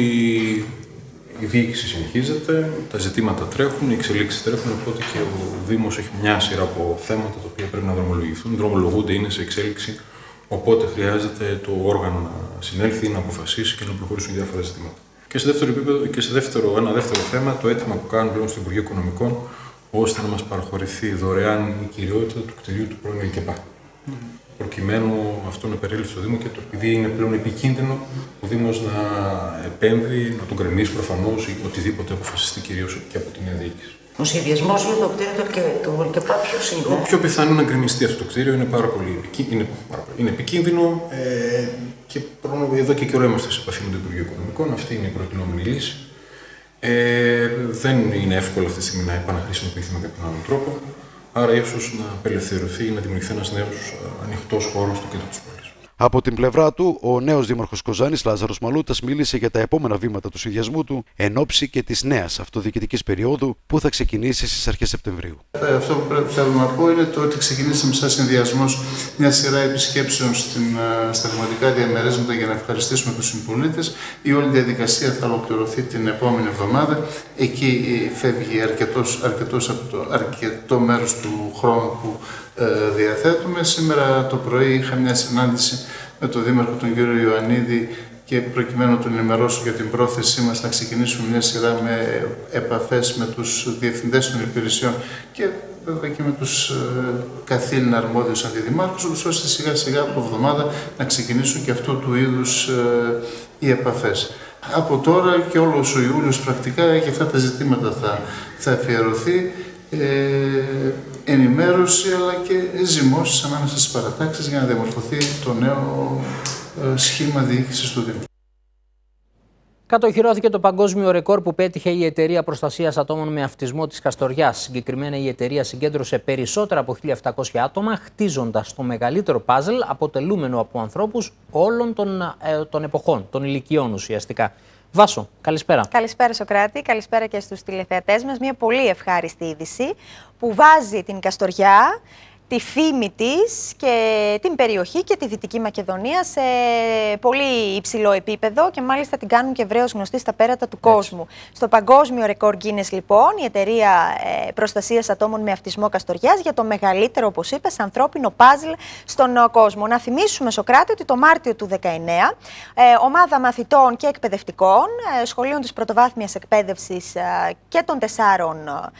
η διοίκηση συνεχίζεται, τα ζητήματα τρέχουν, οι εξελίξεις τρέχουν, οπότε και ο Δήμος έχει μια σειρά από θέματα τα οποία πρέπει να δρομολογηθούν. Δρομολογούνται, είναι σε εξέλιξη, οπότε χρειάζεται το όργανο να συνέλθει, να αποφασίσει και να προχωρήσουν διάφορα ζητήματα. Και σε δεύτερο επίπεδο, και σε δεύτερο, ένα δεύτερο θέμα, το αίτημα που κάνουν πλέον στο Υπουργείο Οικονομικών, ώστε να μας παραχωρηθεί δωρεάν η κυριότητα του κτηρίου του πρώην ΕΛΚΕΠΑ. Mm. Προκειμένου αυτό να περίληφθει στο Δήμο και το, επειδή είναι πλέον επικίνδυνο ο Δήμος να επέμβει, να τον κρεμίσει προφανώς ή οτιδήποτε αποφασιστεί κυρίως και από την νέα διοίκηση. Ο σχεδιασμός για το κτίριο του ΕΛΚΕΠΑ ποιος είναι? Το πιο πιθανό είναι να γκρεμιστεί αυτό το κτίριο, είναι πάρα πολύ είναι, είναι επικίνδυνο ε, και εδώ και καιρό είμαστε σε επαφή με το Υπουργείο Οικονομικών. Αυτή είναι η προτινόμενη λύση. Ε, δεν είναι εύκολο αυτή τη στιγμή να επαναχρησιμοποιηθεί με κάποιον άλλον τρόπο. Άρα, ίσως να απελευθερωθεί ή να δημιουργηθεί ένας νέος ανοιχτός χώρος στο κέντρο της πόλης. Από την πλευρά του, ο νέος Δήμαρχος Κοζάνης, Λάζαρος Μαλούτας, μίλησε για τα επόμενα βήματα του συνδυασμού του εν ώψη και της νέας αυτοδιοικητικής περίοδου που θα ξεκινήσει στις αρχές Σεπτεμβρίου. Αυτό που πρέπει θέλω να πω είναι το ότι ξεκινήσαμε σαν συνδυασμός μια σειρά επισκέψεων στην, στα δημοτικά διαμερίσματα για να ευχαριστήσουμε τους συμπολίτες. Η όλη διαδικασία θα ολοκληρωθεί την επόμενη εβδομάδα. Εκεί φεύγει αρκετός, αρκετός από το αρκετό μέρος του χρόνου που ε, διαθέτουμε. Σήμερα το πρωί είχα μια συνάντηση με τον Δήμαρχο τον κύριο Ιωαννίδη και προκειμένου να τον ενημερώσω για την πρόθεσή μας να ξεκινήσουμε μια σειρά με επαφές με τους διευθυντές των υπηρεσιών και βέβαια και με τους ε, καθήλυνα αρμόδιους αντιδημάρχους, ώστε σιγά σιγά από εβδομάδα να ξεκινήσουν και αυτού του είδους ε, οι επαφές. Από τώρα και όλος ο Ιούλιος πρακτικά για αυτά τα ζητήματα θα, θα αφιερωθεί ε, ενημέρωση αλλά και ζυμώσεις ανάμεσα στις παρατάξεις για να διαμορφωθεί το νέο ε, σχήμα διοίκησης του Δήμου. Κατοχυρώθηκε το παγκόσμιο ρεκόρ που πέτυχε η Εταιρεία Προστασίας Ατόμων με Αυτισμό της Καστοριάς. Συγκεκριμένα, η εταιρεία συγκέντρωσε περισσότερα από χίλια επτακόσια άτομα, χτίζοντας το μεγαλύτερο πάζλ αποτελούμενο από ανθρώπους όλων των, ε, των εποχών, των ηλικιών ουσιαστικά. Βάσο, καλησπέρα. Καλησπέρα Σοκράτη, καλησπέρα και στους τηλεθεατές μας. Μια πολύ ευχάριστη είδηση που βάζει την Καστοριά, τη φήμη της και την περιοχή και τη Δυτική Μακεδονία σε πολύ υψηλό επίπεδο και μάλιστα την κάνουν και ευρέως γνωστή στα πέρατα του κόσμου. Έτσι. Στο παγκόσμιο ρεκόρ Guinness λοιπόν, η Εταιρεία Προστασίας Ατόμων με Αυτισμό Καστοριάς για το μεγαλύτερο, όπως είπες, ανθρώπινο πάζλ στον κόσμο. Να θυμίσουμε, Σοκράτη, ότι το Μάρτιο του δεκαεννέα ομάδα μαθητών και εκπαιδευτικών σχολείων της πρωτοβάθμιας εκπαίδευσης και των τεσσάρων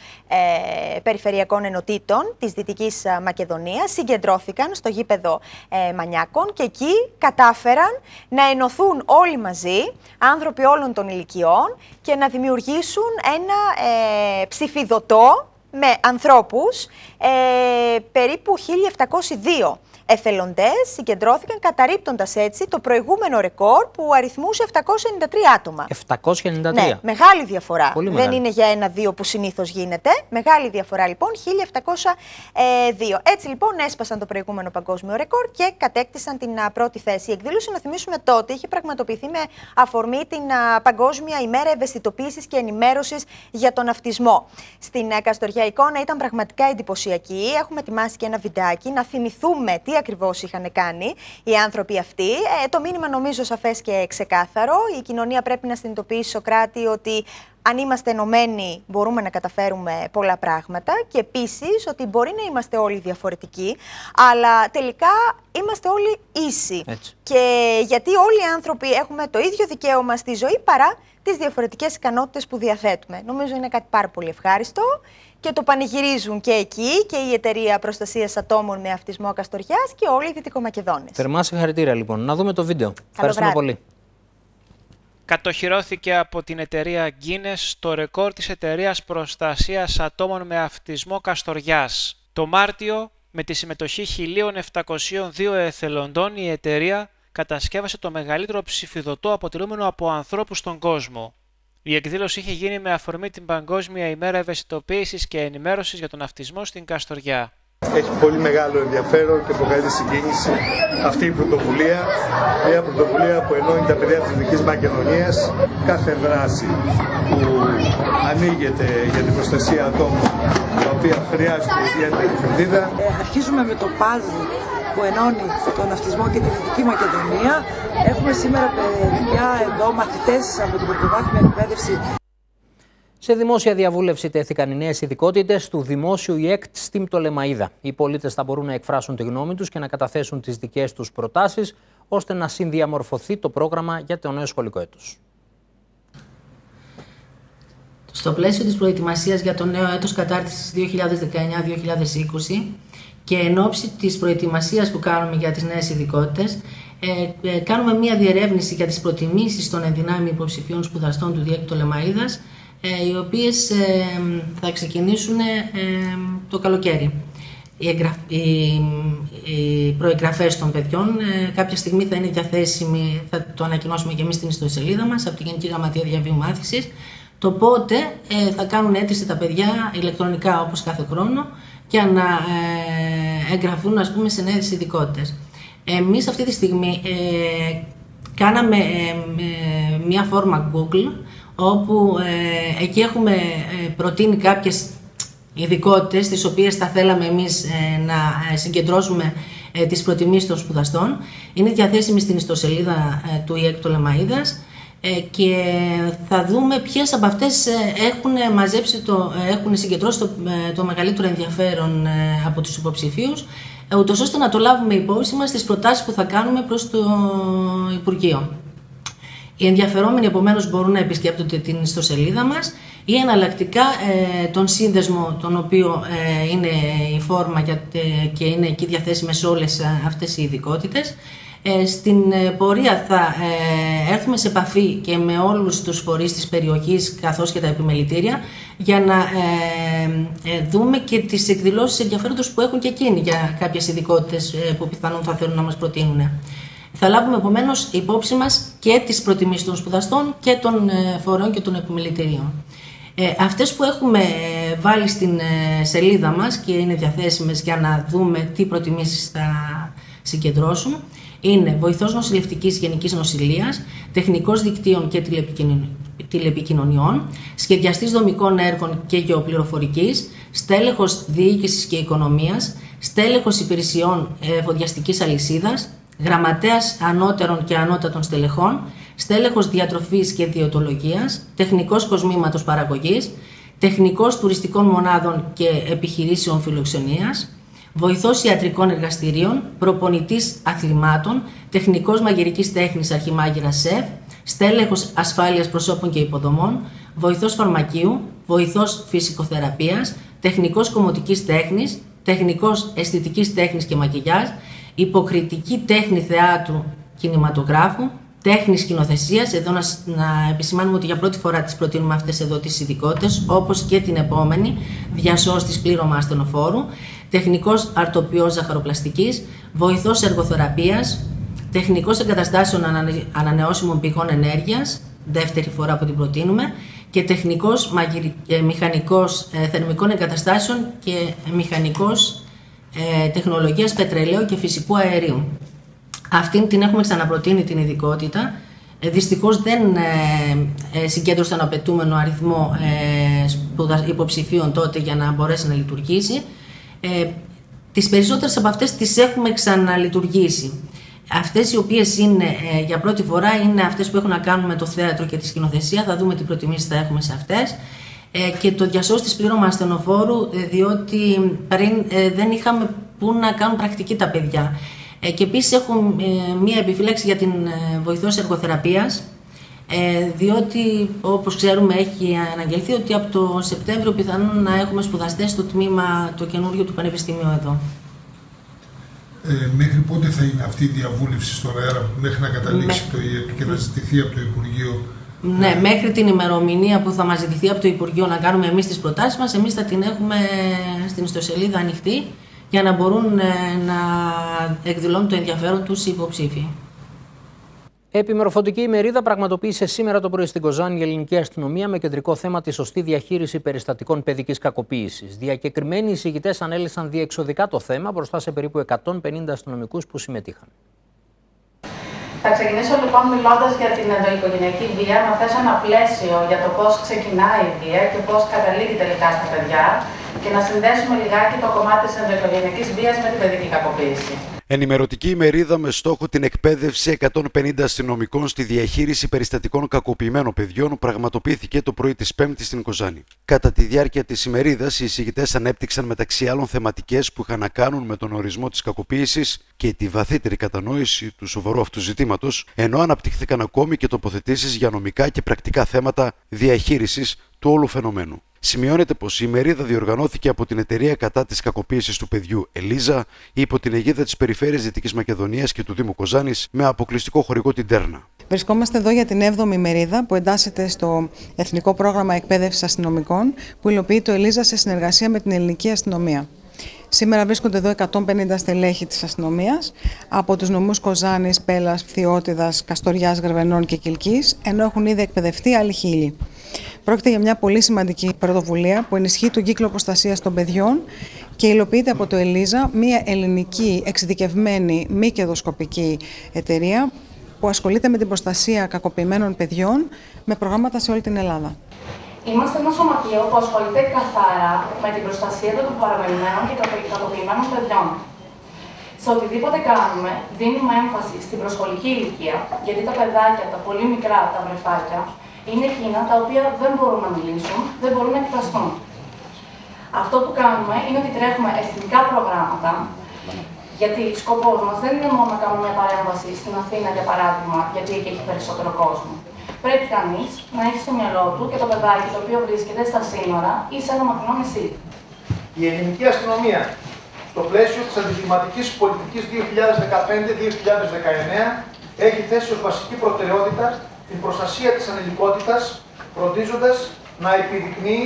περιφερειακών ενωτήτων της Δυτικής Μακεδονίας συγκεντρώθηκαν στο γήπεδο ε, Μανιάκων και εκεί κατάφεραν να ενωθούν όλοι μαζί, άνθρωποι όλων των ηλικιών, και να δημιουργήσουν ένα ε, ψηφιδωτό με ανθρώπους, ε, περίπου χίλια επτακόσιοι δύο εθελοντές συγκεντρώθηκαν, καταρρίπτοντας έτσι το προηγούμενο ρεκόρ που αριθμούσε επτακόσια ενενήντα τρία άτομα. επτακόσια ενενήντα τρία. Ναι, μεγάλη διαφορά. Πολύ Δεν μεγάλη. είναι για ένα-δύο που συνήθως γίνεται. Μεγάλη διαφορά λοιπόν, χίλια επτακόσια δύο. Έτσι λοιπόν έσπασαν το προηγούμενο παγκόσμιο ρεκόρ και κατέκτησαν την α, πρώτη θέση. Η εκδήλωση, να θυμίσουμε, τότε είχε πραγματοποιηθεί με αφορμή την α, Παγκόσμια ημέρα ευαισθητοποίησης και ενημέρωσης για τον αυτισμό. Στην α, Καστοριά η εικόνα ήταν πραγματικά εντυπωσιακή. Έχουμε ετοιμάσει και ένα βιντεάκι να θυμηθούμε τι ακριβώς είχαν κάνει οι άνθρωποι αυτοί. Ε, το μήνυμα νομίζω σαφές και ξεκάθαρο. Η κοινωνία πρέπει να συνειδητοποιήσει, Σωκράτη, ότι αν είμαστε ενωμένοι μπορούμε να καταφέρουμε πολλά πράγματα και επίσης ότι μπορεί να είμαστε όλοι διαφορετικοί, αλλά τελικά είμαστε όλοι ίσοι. Έτσι. Και γιατί όλοι οι άνθρωποι έχουμε το ίδιο δικαίωμα στη ζωή παρά τις διαφορετικές ικανότητες που διαθέτουμε. Νομίζω είναι κάτι πάρα πολύ ευχάριστο και το πανηγυρίζουν και εκεί και η Εταιρεία Προστασίας Ατόμων με Αυτισμό Καστοριάς και όλοι οι Δυτικομακεδόνες. Θερμά συγχαρητήρια λοιπόν. Να δούμε το βίντεο. Ευχαριστούμε πολύ. Κατοχυρώθηκε από την εταιρεία Guinness το ρεκόρ της Εταιρείας Προστασίας Ατόμων με Αυτισμό Καστοριάς. Το Μάρτιο, με τη συμμετοχή χίλια επτακοσίων δύο εθελοντών, η εταιρεία κατασκεύασε το μεγαλύτερο ψηφιδωτό αποτελούμενο από ανθρώπους στον κόσμο. Η εκδήλωση είχε γίνει με αφορμή την Παγκόσμια ημέρα ευαισθητοποίησης και ενημέρωσης για τον αυτισμό στην Καστοριά. Έχει πολύ μεγάλο ενδιαφέρον και προκαλεί συγκίνηση αυτή η πρωτοβουλία. Μια πρωτοβουλία που ενώνει τα παιδιά της Δυτικής Μακεδονίας. Κάθε δράση που ανοίγεται για την προστασία ατόμων τα οποία χρειάζονται ιδιαίτερη φροντίδα. Ε, αρχίζουμε με το παζλ που ενώνει τον αυτισμό και τη Δυτική Μακεδονία. Έχουμε σήμερα παιδιά εδώ, μαθητές από την πρωτοβάθμια εκπαίδευση. Σε δημόσια διαβούλευση τέθηκαν οι νέες ειδικότητες του Δημόσιου ΙΕΚ στην Πτολεμαΐδα. Οι πολίτες θα μπορούν να εκφράσουν τη γνώμη τους και να καταθέσουν τις δικές τους προτάσεις, ώστε να συνδιαμορφωθεί το πρόγραμμα για το νέο σχολικό έτος. Στο πλαίσιο της προετοιμασίας για το νέο έτος κατάρτισης δύο χιλιάδες δεκαεννιά δύο χιλιάδες είκοσι και εν ώψη της προετοιμασίας που κάνουμε για τις νέες ειδικότητες, ε, ε, κάνουμε μία διερεύνηση για τις προτιμήσεις των ενδυνάμει υποψηφίων σπουδαστών του ΔΙΕΚ Πτολεμαΐδας, οι οποίες ε, θα ξεκινήσουν ε, το καλοκαίρι. Οι, εγγραφ, οι, οι προεγγραφές των παιδιών ε, κάποια στιγμή θα είναι διαθέσιμοι, θα το ανακοινώσουμε και εμείς στην ιστοσελίδα μας, από την Γενική Γραμματεία Διαβίου Μάθησης, το πότε ε, θα κάνουν αίτηση τα παιδιά ηλεκτρονικά όπως κάθε χρόνο για να ε, εγγραφούν, ας πούμε, σε νέες ειδικότητες. Εμείς αυτή τη στιγμή ε, κάναμε ε, ε, μια φόρμα Google, όπου ε, εκεί έχουμε ε, προτείνει κάποιες ειδικότητες τις οποίες θα θέλαμε εμείς ε, να συγκεντρώσουμε ε, τις προτιμήσεις των σπουδαστών. Είναι διαθέσιμη στην ιστοσελίδα ε, του ΙΕΚ Πτολεμαΐδας ε, και θα δούμε ποιες από αυτές ε, έχουν μαζέψει, το, ε, έχουν συγκεντρώσει το, ε, το μεγαλύτερο ενδιαφέρον ε, από τους υποψηφίους, ε, ούτως ώστε να το λάβουμε υπόψη μας στις προτάσεις που θα κάνουμε προς το Υπουργείο. Οι ενδιαφερόμενοι επομένως μπορούν να επισκέπτονται την ιστοσελίδα μας ή εναλλακτικά ε, τον σύνδεσμο, τον οποίο ε, είναι η φόρμα για, ε, και είναι εκεί διαθέσιμες όλες αυτές οι ειδικότητες. Ε, στην ε, πορεία θα ε, έρθουμε σε επαφή και με όλους τους φορείς της περιοχής καθώς και τα επιμελητήρια για να ε, ε, δούμε και τις εκδηλώσεις ενδιαφέροντος που έχουν και εκείνοι για κάποιες ειδικότητες ε, που πιθανόν θα θέλουν να μας προτείνουν. Θα λάβουμε επομένως υπόψη μας και τις προτιμήσεις των σπουδαστών και των φορέων και των επιμελητηρίων. Ε, αυτές που έχουμε βάλει στην σελίδα μας και είναι διαθέσιμες για να δούμε τι προτιμήσεις θα συγκεντρώσουν είναι βοηθός νοσηλευτικής γενικής νοσηλείας, τεχνικός δικτύων και τηλεπικοινωνιών, σχεδιαστής δομικών έργων και γεωπληροφορικής, στέλεχος διοίκησης και οικονομίας, στέλεχος υπηρεσιών εφοδιαστικής αλυσίδας, γραμματέας ανώτερων και ανώτατων στελεχών, στέλεχος διατροφής και διαιτολογίας, τεχνικός κοσμήματος παραγωγής, τεχνικός τουριστικών μονάδων και επιχειρήσεων φιλοξενίας, βοηθός ιατρικών εργαστηρίων, προπονητής αθλημάτων, τεχνικός μαγειρικής τέχνης αρχιμάγειρας σεφ, στέλεχος ασφάλειας προσώπων και υποδομών, βοηθός φαρμακείου, βοηθός φυσικοθεραπείας, τεχνικός κομμωτικής τέχνης, τεχνικός αισθητικής τέχνης και μακιγιάζ, υποκριτική τέχνη θεάτρου κινηματογράφου, τέχνη σκηνοθεσίας. Εδώ να, να επισημάνουμε ότι για πρώτη φορά τις προτείνουμε αυτές εδώ τις ειδικότητες, όπως και την επόμενη, διασώστης πλήρωμα ασθενοφόρου, τεχνικός αρτοποιός ζαχαροπλαστικής, βοηθός εργοθεραπείας, τεχνικός εγκαταστάσεων ανανεώσιμων πηγών ενέργειας, δεύτερη φορά που την προτείνουμε, και τεχνικός μαγειρι... μηχανικός θερμικών εγκαταστάσεων και μηχανικός ε, τεχνολογίας πετρελαίου και φυσικού αερίου. Αυτήν την έχουμε ξαναπροτείνει την ειδικότητα. Ε, δυστυχώς δεν ε, ε, συγκέντρωσε τον απαιτούμενο αριθμό ε, υποψηφίων τότε για να μπορέσει να λειτουργήσει. Ε, τις περισσότερες από αυτές τις έχουμε ξαναλειτουργήσει. Αυτές οι οποίες είναι ε, για πρώτη φορά είναι αυτές που έχουν να κάνουν με το θέατρο και τη σκηνοθεσία. Θα δούμε τι προτιμήσεις θα έχουμε σε αυτές. Ε, και το διασώστης πλήρωμα ασθενοφόρου, ε, διότι πριν ε, δεν είχαμε πού να κάνουν πρακτική τα παιδιά. Ε, και επίσης έχουν ε, μία επιφύλαξη για την ε, βοηθός εργοθεραπείας, ε, διότι όπως ξέρουμε έχει αναγγελθεί ότι από το Σεπτέμβριο πιθανόν να έχουμε σπουδαστές στο τμήμα το καινούριο του Πανεπιστημίου εδώ. Ε, μέχρι πότε θα είναι αυτή η διαβούλευση στον αέρα, μέχρι να καταλήξει Με... το ΙΕΠ και να ζητηθεί από το Υπουργείο? Ναι, μέχρι την ημερομηνία που θα μας ζητηθεί από το Υπουργείο να κάνουμε εμείς τις προτάσεις μας, εμείς θα την έχουμε στην ιστοσελίδα ανοιχτή για να μπορούν να εκδηλώνουν το ενδιαφέρον τους οι υποψήφοι. Επιμορφωτική ημερίδα πραγματοποίησε σήμερα το πρωί στην Κοζάνη η ελληνική αστυνομία με κεντρικό θέμα τη σωστή διαχείριση περιστατικών παιδικής κακοποίησης. Διακεκριμένοι εισηγητές ανέλυσαν διεξοδικά το θέμα μπροστά σε περίπου εκατόν πενήντα αστυνομικούς που συμμετείχαν. Θα ξεκινήσω λοιπόν μιλώντας για την ενδοοικογενειακή βία, να θέσω ένα πλαίσιο για το πώς ξεκινάει η βία και πώς καταλήγει τελικά στα παιδιά και να συνδέσουμε λιγάκι το κομμάτι της ενδοοικογενειακής βίας με την παιδική κακοποίηση. Ενημερωτική ημερίδα με στόχο την εκπαίδευση εκατόν πενήντα αστυνομικών στη διαχείριση περιστατικών κακοποιημένων παιδιών πραγματοποιήθηκε το πρωί της Πέμπτης στην Κοζάνη. Κατά τη διάρκεια της ημερίδας, οι εισηγητές ανέπτυξαν μεταξύ άλλων θεματικές που είχαν να κάνουν με τον ορισμό της κακοποίησης και τη βαθύτερη κατανόηση του σοβαρού αυτού ζητήματος, ενώ αναπτύχθηκαν ακόμη και τοποθετήσεις για νομικά και πρακτικά θέματα διαχείρισης του όλου φαινομένου. Σημειώνεται πως η ημερίδα διοργανώθηκε από την Εταιρεία κατά της κακοποίησης του παιδιού Ελίζα υπό την αιγίδα της Περιφέρειας Δυτικής Μακεδονίας και του Δήμου Κοζάνης με αποκλειστικό χορηγό την Τέρνα. Βρισκόμαστε εδώ για την έβδομη ημερίδα που εντάσσεται στο Εθνικό Πρόγραμμα Εκπαίδευσης Αστυνομικών που υλοποιεί το Ελίζα σε συνεργασία με την Ελληνική Αστυνομία. Σήμερα βρίσκονται εδώ εκατόν πενήντα στελέχη της αστυνομίας από τους νομούς Κοζάνης, Πέλας, Φθιώτιδας, Καστοριάς, Γρεβενών και Κιλκής, ενώ έχουν ήδη εκπαιδευτεί άλλοι χίλιοι. Πρόκειται για μια πολύ σημαντική πρωτοβουλία που ενισχύει τον κύκλο προστασίας των παιδιών και υλοποιείται από το Ελίζα, μια ελληνική εξειδικευμένη μη κερδοσκοπική εταιρεία που ασχολείται με την προστασία κακοποιημένων παιδιών με προγράμματα σε όλη την Ελλάδα. Είμαστε ένα σωματείο που ασχολείται καθαρά με την προστασία των παραμελημένων και κακοποιημένων παιδιών. Σε οτιδήποτε κάνουμε, δίνουμε έμφαση στην προσχολική ηλικία, γιατί τα παιδάκια, τα πολύ μικρά, τα βρεφάκια, είναι εκείνα τα οποία δεν μπορούν να μιλήσουν, δεν μπορούν να εκφραστούν. Αυτό που κάνουμε είναι ότι τρέχουμε εθνικά προγράμματα, γιατί σκοπός μας δεν είναι μόνο να κάνουμε μια παρέμβαση στην Αθήνα, για παράδειγμα, γιατί εκεί έχει περισσότερο κόσμο. Πρέπει κανείς να έχει στο μυαλό του και το παιδάκι το οποίο βρίσκεται στα σύνορα ή σε ένα μακρινό νησί. Η ελληνική αστυνομία, στο πλαίσιο της αντικλιματικής πολιτικής δύο χιλιάδες δεκαπέντε δύο χιλιάδες δεκαεννέα, έχει θέσει ως βασική προτεραιότητα την προστασία της ανηλικότητας, φροντίζοντας να επιδεικνύει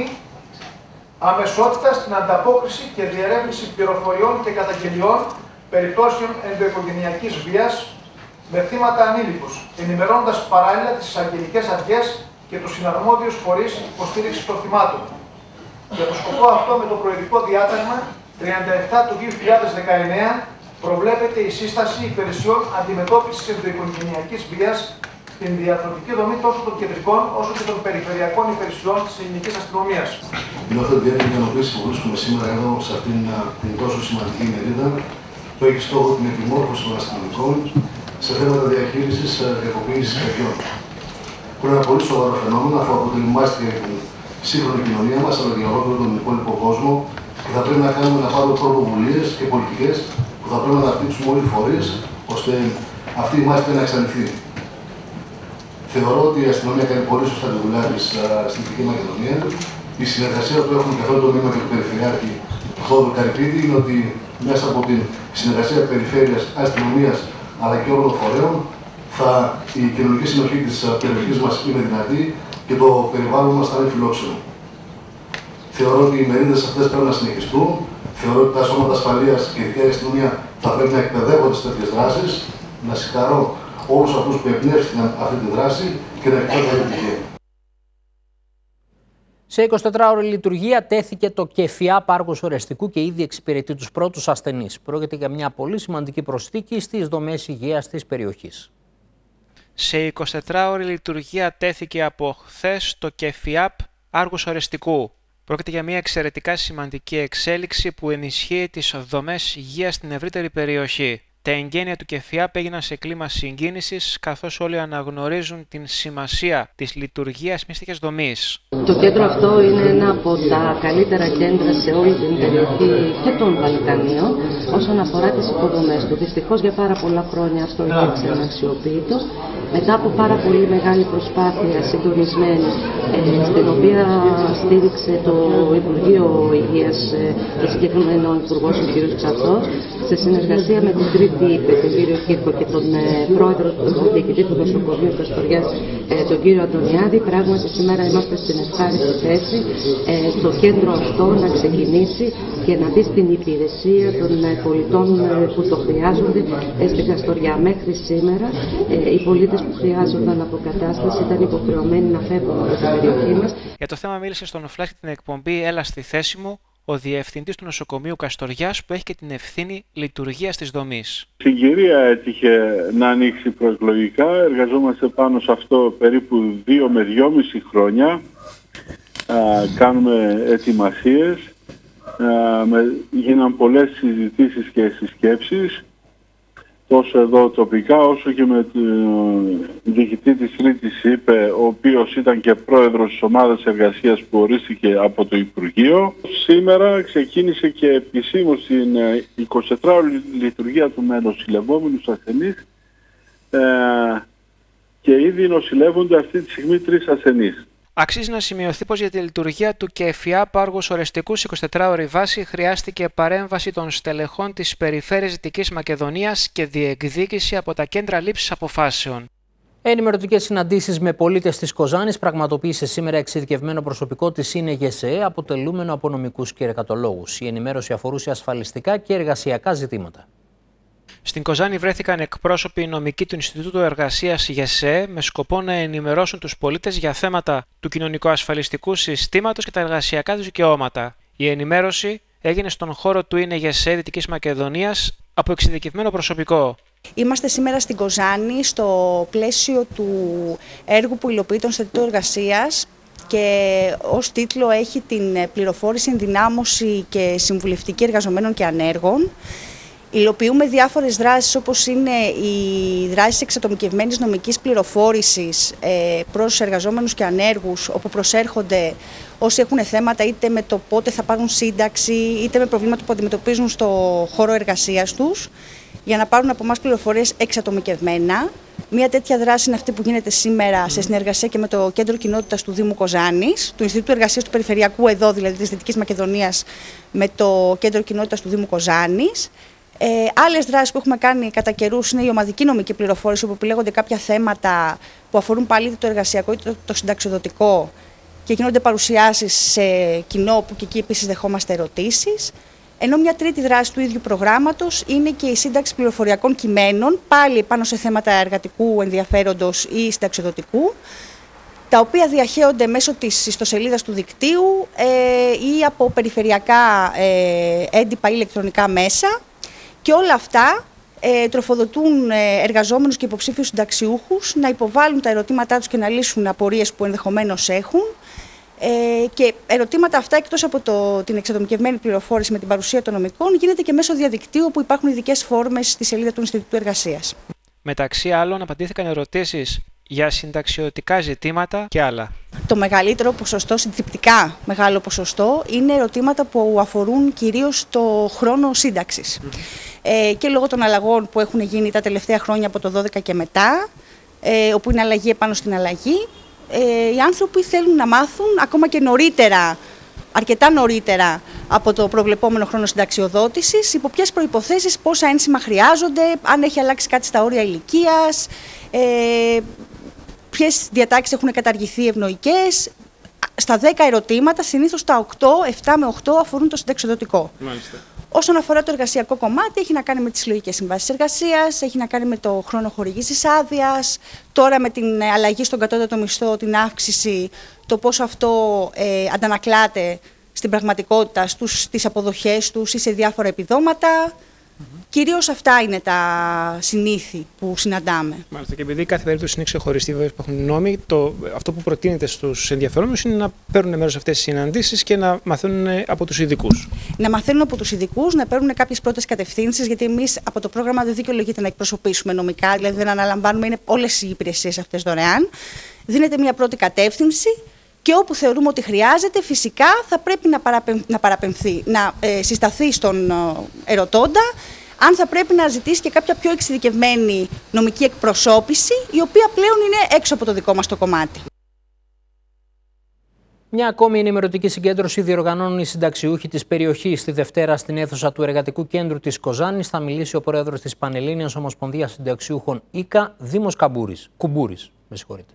αμεσότητα στην ανταπόκριση και διερεύνηση πληροφοριών και καταγγελιών περιπτώσεων ενδοοικογενειακής βίας με θύματα ανήλικους, ενημερώνοντας παράλληλα τις εισαγγελικές αρχές και τους συναρμόδιους φορείς υποστήριξης των θυμάτων. Για τον σκοπό αυτό, με το προεδρικό διάταγμα τριάντα επτά του δύο χιλιάδες δεκαεννέα προβλέπεται η σύσταση υπηρεσιών αντιμετώπισης ενδοοικογενειακής βίας στην διαθροτική δομή τόσο των κεντρικών όσο και των περιφερειακών υπηρεσιών της ελληνικής αστυνομίας. Νιώθω ιδιαίτερη ικανοποίηση που βρίσκομαι σήμερα εδώ σε αυτήν την τόσο σημαντική ημερίδα που έχει στόχο την επιμόρφωση των αστυνομικών σε θέματα διαχείρισης κακοποίησης παιδιών. Που είναι ένα πολύ σοβαρό φαινόμενο, αφού αποτελεί μάστιγα για την σύγχρονη κοινωνία μας, αλλά για ολόκληρο τον υπόλοιπο κόσμο, και θα πρέπει να κάνουμε να πάρουμε πρωτοβουλίες και πολιτικές που θα πρέπει να αναπτύξουμε όλοι οι φορείς, ώστε αυτή η μάστιγα να εξαλειφθεί. Θεωρώ ότι η αστυνομία κάνει πολύ σωστά τη δουλειά της στην Δυτική Μακεδονία. Η συνεργασία που έχουμε και αυτό το μήμα και του Περιφερειάρχη Θόδωρου Καρυπίδη είναι ότι μέσα από την συνεργασία περιφέρειας, αστυνομίας αλλά και όλων των φορέων θα, η κοινωνική συνοχή της περιοχής μας είναι δυνατή και το περιβάλλον μας θα είναι φιλόξενο. Θεωρώ ότι οι μερίδες αυτές πρέπει να συνεχιστούν. Θεωρώ ότι τα σώματα ασφαλείας και ειδικά η αστυνομία θα πρέπει να εκπαιδεύονται σε τέτοιες δράσεις. Να συγχαρώ όλους αυτούς που εμπνεύστηκαν αυτή τη δράση και να ευχηθώ καλή επιτυχία. Σε εικοσιτετράωρη λειτουργία τέθηκε το ΚΕΦΙΑΠ Άργος Ορεστικού και ήδη εξυπηρετεί τους πρώτους ασθενείς. Πρόκειται για μια πολύ σημαντική προσθήκη στις δομές υγείας της περιοχής. Σε εικοσιτετράωρη λειτουργία τέθηκε από χθες το ΚΕΦΙΑΠ Άργος Ορεστικού. Πρόκειται για μια εξαιρετικά σημαντική εξέλιξη που ενισχύει τις δομές υγείας στην ευρύτερη περιοχή. Τα εγγένεια του ΚΕΦΙΑΠ έγιναν σε κλίμα συγκίνησης, καθώς όλοι αναγνωρίζουν την σημασία της λειτουργίας μιας τέτοιας δομής. Το κέντρο αυτό είναι ένα από τα καλύτερα κέντρα σε όλη την περιοχή και των Βαλκανίων όσον αφορά τις υποδομές του. Δυστυχώς για πάρα πολλά χρόνια αυτό υπήρξε αναξιοποιητό. Μετά από πάρα πολύ μεγάλη προσπάθεια συντονισμένη, ε, στην οποία στήριξε το Υπουργείο Υγείας ε, και συγκεκριμένο ο Υπουργός ο κ. Τσατσός, σε συνεργασία με την Τρίτη Ήπε, τον κύριο Κύρκο και τον ε, πρόεδρο του διοικητή του νοσοκομείου Καστοριάς, ε, τον κύριο Αντωνιάδη, πράγματι σήμερα είμαστε στην ευχάριστη θέση ε, το κέντρο αυτό να ξεκινήσει και να μπει στην υπηρεσία των ε, πολιτών ε, που το χρειάζονται ε, στην Καστοριά. Μέχρι σήμερα ε, οι πολίτες που χρειάζονταν αποκατάσταση ήταν υποχρεωμένοι να φεύγουν από την περιοχή μας. Για το θέμα μίλησε στον Φλάσ και την εκπομπή «Έλα στη θέση μου» ο διευθυντής του νοσοκομείου Καστοριάς, που έχει και την ευθύνη λειτουργίας της δομής. Συγκυρία έτυχε να ανοίξει προεκλογικά. Εργαζόμαστε πάνω σε αυτό περίπου δύο με δυόμιση χρόνια. Α, κάνουμε ετοιμασίες. Α, με, γίναν πολλές συζητήσεις και συσκέψεις, τόσο εδώ τοπικά όσο και με τον διοικητή της Τρίτης Ήπε, ο οποίος ήταν και πρόεδρος της ομάδας εργασίας που ορίστηκε από το Υπουργείο. Σήμερα ξεκίνησε και επισήμως την εικοσιτετράωρη λειτουργία του με νοσηλευόμενους ασθενείς ε, και ήδη νοσηλεύονται αυτή τη στιγμή τρεις ασθενείς. Αξίζει να σημειωθεί πως για τη λειτουργία του ΚΕΦΙΑΠ Άργος Ορεστικού σε εικοσιτετράωρη βάση χρειάστηκε παρέμβαση των στελεχών της Περιφέρειας Δυτικής Μακεδονίας και διεκδίκηση από τα κέντρα λήψης αποφάσεων. Ενημερωτικές συναντήσεις με πολίτες της Κοζάνης πραγματοποίησε σήμερα εξειδικευμένο προσωπικό της ΣΥΝΕΓΕΣΕ, αποτελούμενο από νομικούς και εργατολόγους. Η ενημέρωση αφορούσε ασφαλιστικά και εργασιακά ζητήματα. Στην Κοζάνη βρέθηκαν εκπρόσωποι νομικοί του Ινστιτούτου Εργασίας ΓΕΣΕ με σκοπό να ενημερώσουν τους πολίτες για θέματα του κοινωνικο-ασφαλιστικού συστήματος και τα εργασιακά τους δικαιώματα. Η ενημέρωση έγινε στον χώρο του ΙΝΕΓΕΣΕ Δυτικής Μακεδονίας από εξειδικευμένο προσωπικό. Είμαστε σήμερα στην Κοζάνη στο πλαίσιο του έργου που υλοποιεί το Ινστιτούτο Εργασίας και ως τίτλο έχει την πληροφόρηση, ενδυνάμωση και συμβουλευτική εργαζομένων και ανέργων. Υλοποιούμε διάφορες δράσεις, όπως είναι οι δράσεις εξατομικευμένης νομικής πληροφόρησης ε, προς εργαζόμενους και ανέργους, όπου προσέρχονται όσοι έχουν θέματα είτε με το πότε θα πάρουν σύνταξη, είτε με προβλήματα που αντιμετωπίζουν στο χώρο εργασίας τους, για να πάρουν από εμάς πληροφορίες εξατομικευμένα. Μία τέτοια δράση είναι αυτή που γίνεται σήμερα σε συνεργασία και με το Κέντρο Κοινότητας του Δήμου Κοζάνης, του Ινστιτούτου Εργασίας του Περιφερειακού, εδώ δηλαδή της Δυτικής Μακεδονίας, με το Κέντρο Κοινότητας του Δήμου Κοζάνης. Ε, άλλες δράσεις που έχουμε κάνει κατά καιρούς είναι η ομαδική νομική πληροφόρηση, όπου επιλέγονται κάποια θέματα που αφορούν πάλι είτε το εργασιακό είτε το, το συνταξιοδοτικό και γίνονται παρουσιάσεις σε κοινό, που και εκεί επίσης δεχόμαστε ερωτήσεις. Ενώ μια τρίτη δράση του ίδιου προγράμματος είναι και η σύνταξη πληροφοριακών κειμένων, πάλι πάνω σε θέματα εργατικού ενδιαφέροντος ή συνταξιοδοτικού, τα οποία διαχέονται μέσω της ιστοσελίδας του δικτύου ε, ή από περιφερειακά ε, έντυπα ή ηλεκτρονικά μέσα. Και όλα αυτά ε, τροφοδοτούν ε, εργαζόμενους και υποψήφιους συνταξιούχους να υποβάλουν τα ερωτήματά τους και να λύσουν απορίες που ενδεχομένως έχουν. Ε, και ερωτήματα αυτά, εκτός από το, την εξατομικευμένη πληροφόρηση με την παρουσία των νομικών, γίνεται και μέσω διαδικτύου, όπου υπάρχουν ειδικές φόρμες στη σελίδα του Ινστιτούτου Εργασίας. Μεταξύ άλλων, απαντήθηκαν ερωτήσεις για συνταξιωτικά ζητήματα και άλλα. Το μεγαλύτερο ποσοστό, συντριπτικά μεγάλο ποσοστό, είναι ερωτήματα που αφορούν κυρίως το χρόνο σύνταξης. Mm. Ε, και λόγω των αλλαγών που έχουν γίνει τα τελευταία χρόνια από το δώδεκα και μετά, ε, όπου είναι αλλαγή επάνω στην αλλαγή, ε, οι άνθρωποι θέλουν να μάθουν ακόμα και νωρίτερα, αρκετά νωρίτερα από το προβλεπόμενο χρόνο συνταξιοδότησης, υπό ποιες προϋποθέσεις, πόσα ένσημα χρειάζονται, αν έχει αλλάξει κάτι στα όρια ηλικίας, ε, ποιες διατάξεις έχουν καταργηθεί ευνοϊκές. στα δέκα ερωτήματα, συνήθως τα οκτώ, επτά με οκτώ αφορούν το συνταξιοδοτικό. Μάλιστα. Όσον αφορά το εργασιακό κομμάτι, έχει να κάνει με τις συλλογικές συμβάσεις εργασίας, έχει να κάνει με το χρόνο χορήγησης άδειας, τώρα με την αλλαγή στον κατώτατο μισθό, την αύξηση, το πώς αυτό ε, αντανακλάται στην πραγματικότητα, στους, στις αποδοχές τους ή σε διάφορα επιδόματα. Mm-hmm. Κυρίως αυτά είναι τα συνήθη που συναντάμε. Μάλιστα. Και επειδή κάθε περίπτωση είναι ξεχωριστή, βέβαια υπάρχουν νόμοι, το, αυτό που προτείνεται στους ενδιαφερόμενους είναι να παίρνουν μέρος σε αυτές τις συναντήσεις και να μαθαίνουν από τους ειδικούς. Να μαθαίνουν από τους ειδικούς, να παίρνουν κάποιες πρώτες κατευθύνσεις, γιατί εμείς από το πρόγραμμα δεν δικαιολογείται να εκπροσωπήσουμε νομικά, δηλαδή δεν αναλαμβάνουμε, είναι όλες οι υπηρεσίες αυτές δωρεάν. Δίνεται μια πρώτη κατεύθυνση. Και όπου θεωρούμε ότι χρειάζεται, φυσικά θα πρέπει να, παραπεμ, να παραπεμφθεί, να ε, συσταθεί στον ε, ερωτώντα, αν θα πρέπει να ζητήσει και κάποια πιο εξειδικευμένη νομική εκπροσώπηση, η οποία πλέον είναι έξω από το δικό μας το κομμάτι. Μια ακόμη ενημερωτική συγκέντρωση διοργανώνουν οι συνταξιούχοι της περιοχής τη Δευτέρα στην αίθουσα του Εργατικού Κέντρου της Κοζάνης. Θα μιλήσει ο πρόεδρος της Πανελλήνιας Ομοσπονδίας Συνταξιούχων ΙΚΑ, Δήμος Καμπούρης. Κουμπούρης. Με συγχωρείτε.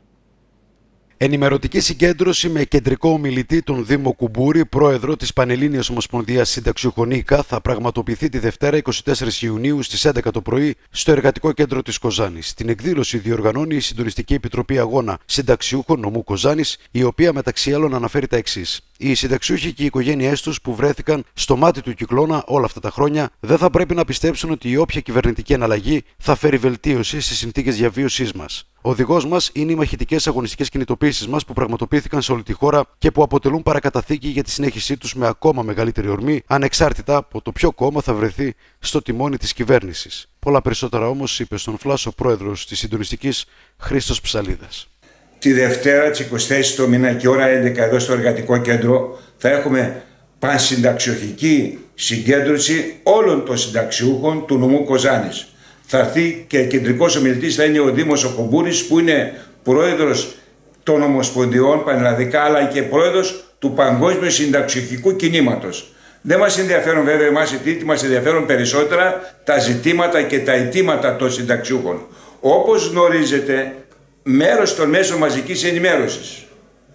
Ενημερωτική συγκέντρωση με κεντρικό ομιλητή τον Δήμο Κουμπούρη, πρόεδρο της Πανελλήνιας Ομοσπονδίας Συνταξιούχων ΙΚΑ, θα πραγματοποιηθεί τη Δευτέρα εικοστή τέταρτη Ιουνίου στις έντεκα το πρωί στο Εργατικό Κέντρο της Κοζάνης. Την εκδήλωση διοργανώνει η Συντονιστική Επιτροπή Αγώνα Συνταξιούχων Νομού Κοζάνης, η οποία μεταξύ άλλων αναφέρει τα εξής. Οι συνταξιούχοι και οι οικογένειές τους που βρέθηκαν στο μάτι του κυκλώνα όλα αυτά τα χρόνια δεν θα πρέπει να πιστέψουν ότι η όποια κυβερνητική εναλλαγή θα φέρει βελτίωση στις συνθήκες διαβίωσής μας. Οδηγός μας είναι οι μαχητικές αγωνιστικές κινητοποίησεις μας που πραγματοποιήθηκαν σε όλη τη χώρα και που αποτελούν παρακαταθήκη για τη συνέχισή τους με ακόμα μεγαλύτερη ορμή, ανεξάρτητα από το ποιο κόμμα θα βρεθεί στο τιμόνι της κυβέρνησης. Πολλά περισσότερα όμως είπε στον Φλάσο ο πρόεδρος της Συντονιστικής, Χρήστος Ψαλίδας. Τη Δευτέρα της εικοστής τέταρτης το μήνα και ώρα έντεκα εδώ στο Εργατικό Κέντρο θα έχουμε πανσυνταξιοχική συγκέντρωση όλων των συνταξιούχων του νομού Κοζάνης. Θα έρθει και κεντρικός ομιλητής, θα είναι ο Δήμος ο Κουμπούρης, που είναι πρόεδρος των Ομοσπονδιών πανελλαδικά αλλά και πρόεδρος του Παγκόσμιου Συνταξιοχικού Κινήματος. Δεν μας ενδιαφέρουν βέβαια εμάς οι τίτλοι, μας ενδιαφέρουν περισσότερα τα ζητήματα και τα αιτήματα των συνταξιούχων. Όπως γνωρίζετε, μέρος των μέσων μαζικής ενημέρωσης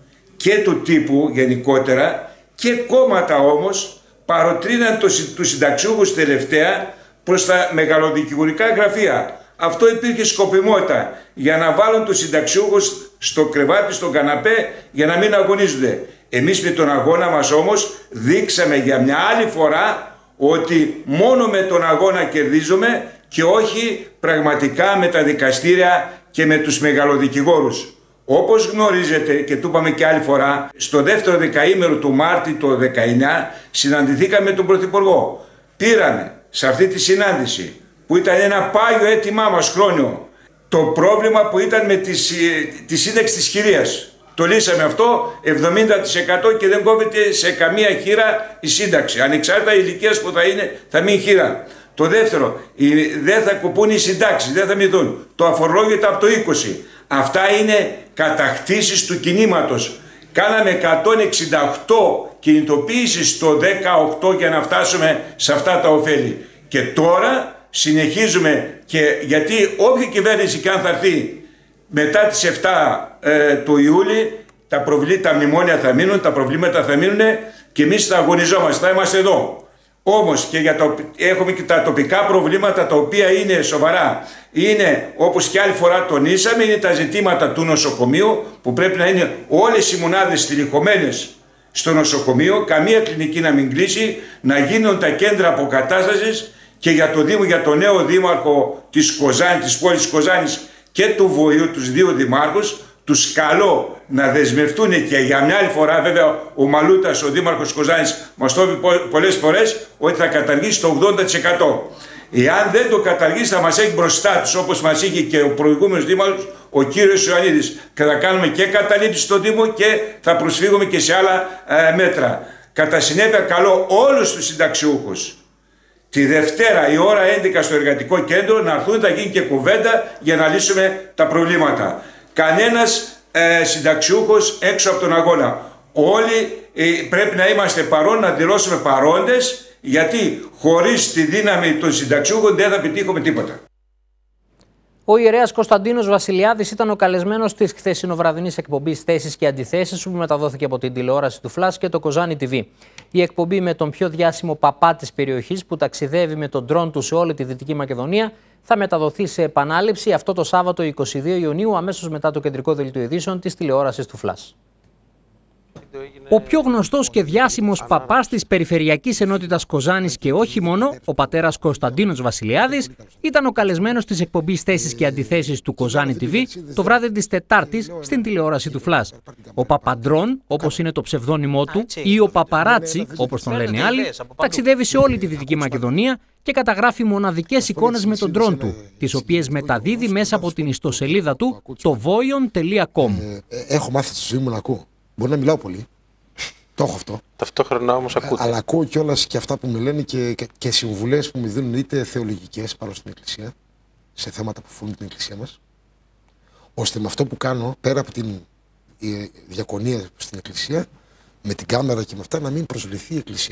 και του τύπου γενικότερα και κόμματα όμως παροτρύναν τους συνταξιούχους τελευταία προς τα μεγαλοδικηγορικά γραφεία. Αυτό υπήρχε σκοπιμότητα για να βάλουν τους συνταξιούχους στο κρεβάτι, στον καναπέ, για να μην αγωνίζονται. Εμείς με τον αγώνα μας όμως δείξαμε για μια άλλη φορά ότι μόνο με τον αγώνα κερδίζουμε και όχι πραγματικά με τα δικαστήρια και με τους μεγαλοδικηγόρους. Όπως γνωρίζετε και το είπαμε και άλλη φορά, στο δεύτερο δεκαήμερο του Μάρτη το δεκαεννιά συναντηθήκαμε με τον Πρωθυπουργό. Πήραμε σε αυτή τη συνάντηση, που ήταν ένα πάγιο αίτημά μας χρόνιο, το πρόβλημα που ήταν με τη, τη σύνταξη της χειρίας. Το λύσαμε αυτό, εβδομήντα τοις εκατό, και δεν κόβεται σε καμία χείρα η σύνταξη. Ανεξάρτητα ηλικίας που θα είναι, θα μείνει χείρα. Το δεύτερο, δεν θα κουπούν οι συντάξεις, δεν θα μειωθούν. Το αφορολόγητο από το είκοσι. Αυτά είναι κατακτήσεις του κινήματος. Κάναμε εκατόν εξήντα οκτώ κινητοποίησεις το δεκαοκτώ για να φτάσουμε σε αυτά τα ωφέλη. Και τώρα συνεχίζουμε, και γιατί όποια κυβέρνηση και αν θα έρθει μετά τις επτά ε, του Ιούλη, τα, προβλή, τα μνημόνια θα μείνουν, τα προβλήματα θα μείνουν και εμείς θα αγωνιζόμαστε, θα είμαστε εδώ. Όμως και για το, έχουμε και τα τοπικά προβλήματα τα οποία είναι σοβαρά. Είναι, όπως και άλλη φορά τονίσαμε, είναι τα ζητήματα του νοσοκομείου, που πρέπει να είναι όλες οι μονάδες στελεχωμένες στο νοσοκομείο, καμία κλινική να μην κλείσει, να γίνουν τα κέντρα αποκατάστασης, και για το Δήμο, για το νέο δήμαρχο της Κοζάνης, της πόλης της Κοζάνης και του Βοηού, τους δύο δημάρχους, τους καλώ να δεσμευτούν, και για μια άλλη φορά βέβαια ο Μαλούτας, ο δήμαρχος Κοζάνης, μας το είπε πολλές φορές ότι θα καταργήσει το ογδόντα τοις εκατό. Εάν δεν το καταργήσει θα μας έχει μπροστά τους, όπως μας είχε και ο προηγούμενος δήμαρχος, ο κύριος Ιωαννίδης, και θα κάνουμε και καταλήψεις στο Δήμο και θα προσφύγουμε και σε άλλα ε, μέτρα. Κατά συνέπεια καλώ όλους τους συνταξιούχους τη Δευτέρα η ώρα έντεκα στο Εργατικό Κέντρο να έρθουν, θα γίνει και κουβέντα για να λύσουμε τα προβλήματα. Κανένας ε, συνταξιούχος έξω από τον αγώνα. Όλοι ε, πρέπει να είμαστε παρόν, να δηλώσουμε παρόντες, γιατί χωρίς τη δύναμη των συνταξιούχων δεν θα πετύχουμε τίποτα. Ο ιερέας Κωνσταντίνος Βασιλιάδης ήταν ο καλεσμένος της χθεσινοβραδινής εκπομπής Θέσεις και Αντιθέσεις που μεταδόθηκε από την τηλεόραση του Φλας και το Κοζάνι τι βι. Η εκπομπή με τον πιο διάσημο παπά της περιοχής που ταξιδεύει με τον ντρόν του σε όλη τη Δυτική Μακεδονία θα μεταδοθεί σε επανάληψη αυτό το Σάββατο εικοστή δεύτερη Ιουνίου αμέσως μετά το κεντρικό δελτίο ειδήσεων της τηλεόρασης του Φλας. Ο πιο γνωστός και διάσημος παπάς της Περιφερειακής Ενότητας Κοζάνης και όχι μόνο, ο πατέρας Κωνσταντίνος Βασιλιάδης, ήταν ο καλεσμένος της εκπομπής Θέσεις και Αντιθέσεις του Κοζάνι τι βι το βράδυ της Τετάρτης στην τηλεόραση του Φλας. Ο Παπαντρών, όπως είναι το ψευδόνυμό του, ή ο Παπαράτσι, όπως τον λένε άλλοι, ταξιδεύει σε όλη τη Δυτική Μακεδονία και καταγράφει μοναδικές εικόνες με τον ντρόν του, τις οποίες μεταδίδει μέσα από την ιστοσελίδα του, το voion τελεία com. Έχω μάθει στη ζωή μου να ακούω. Μπορεί να μιλάω πολύ. Το έχω αυτό. Ταυτόχρονα όμως ακούτε. Αλλά ακούω κιόλας και αυτά που με λένε και, και, και συμβουλές που μου δίνουν είτε θεολογικές πάνω στην Εκκλησία, σε θέματα που αφορούν την Εκκλησία μας, ώστε με αυτό που κάνω, πέρα από την η, διακονία στην Εκκλησία, με την κάμερα και με αυτά, να μην προσβληθεί η Εκκλησία.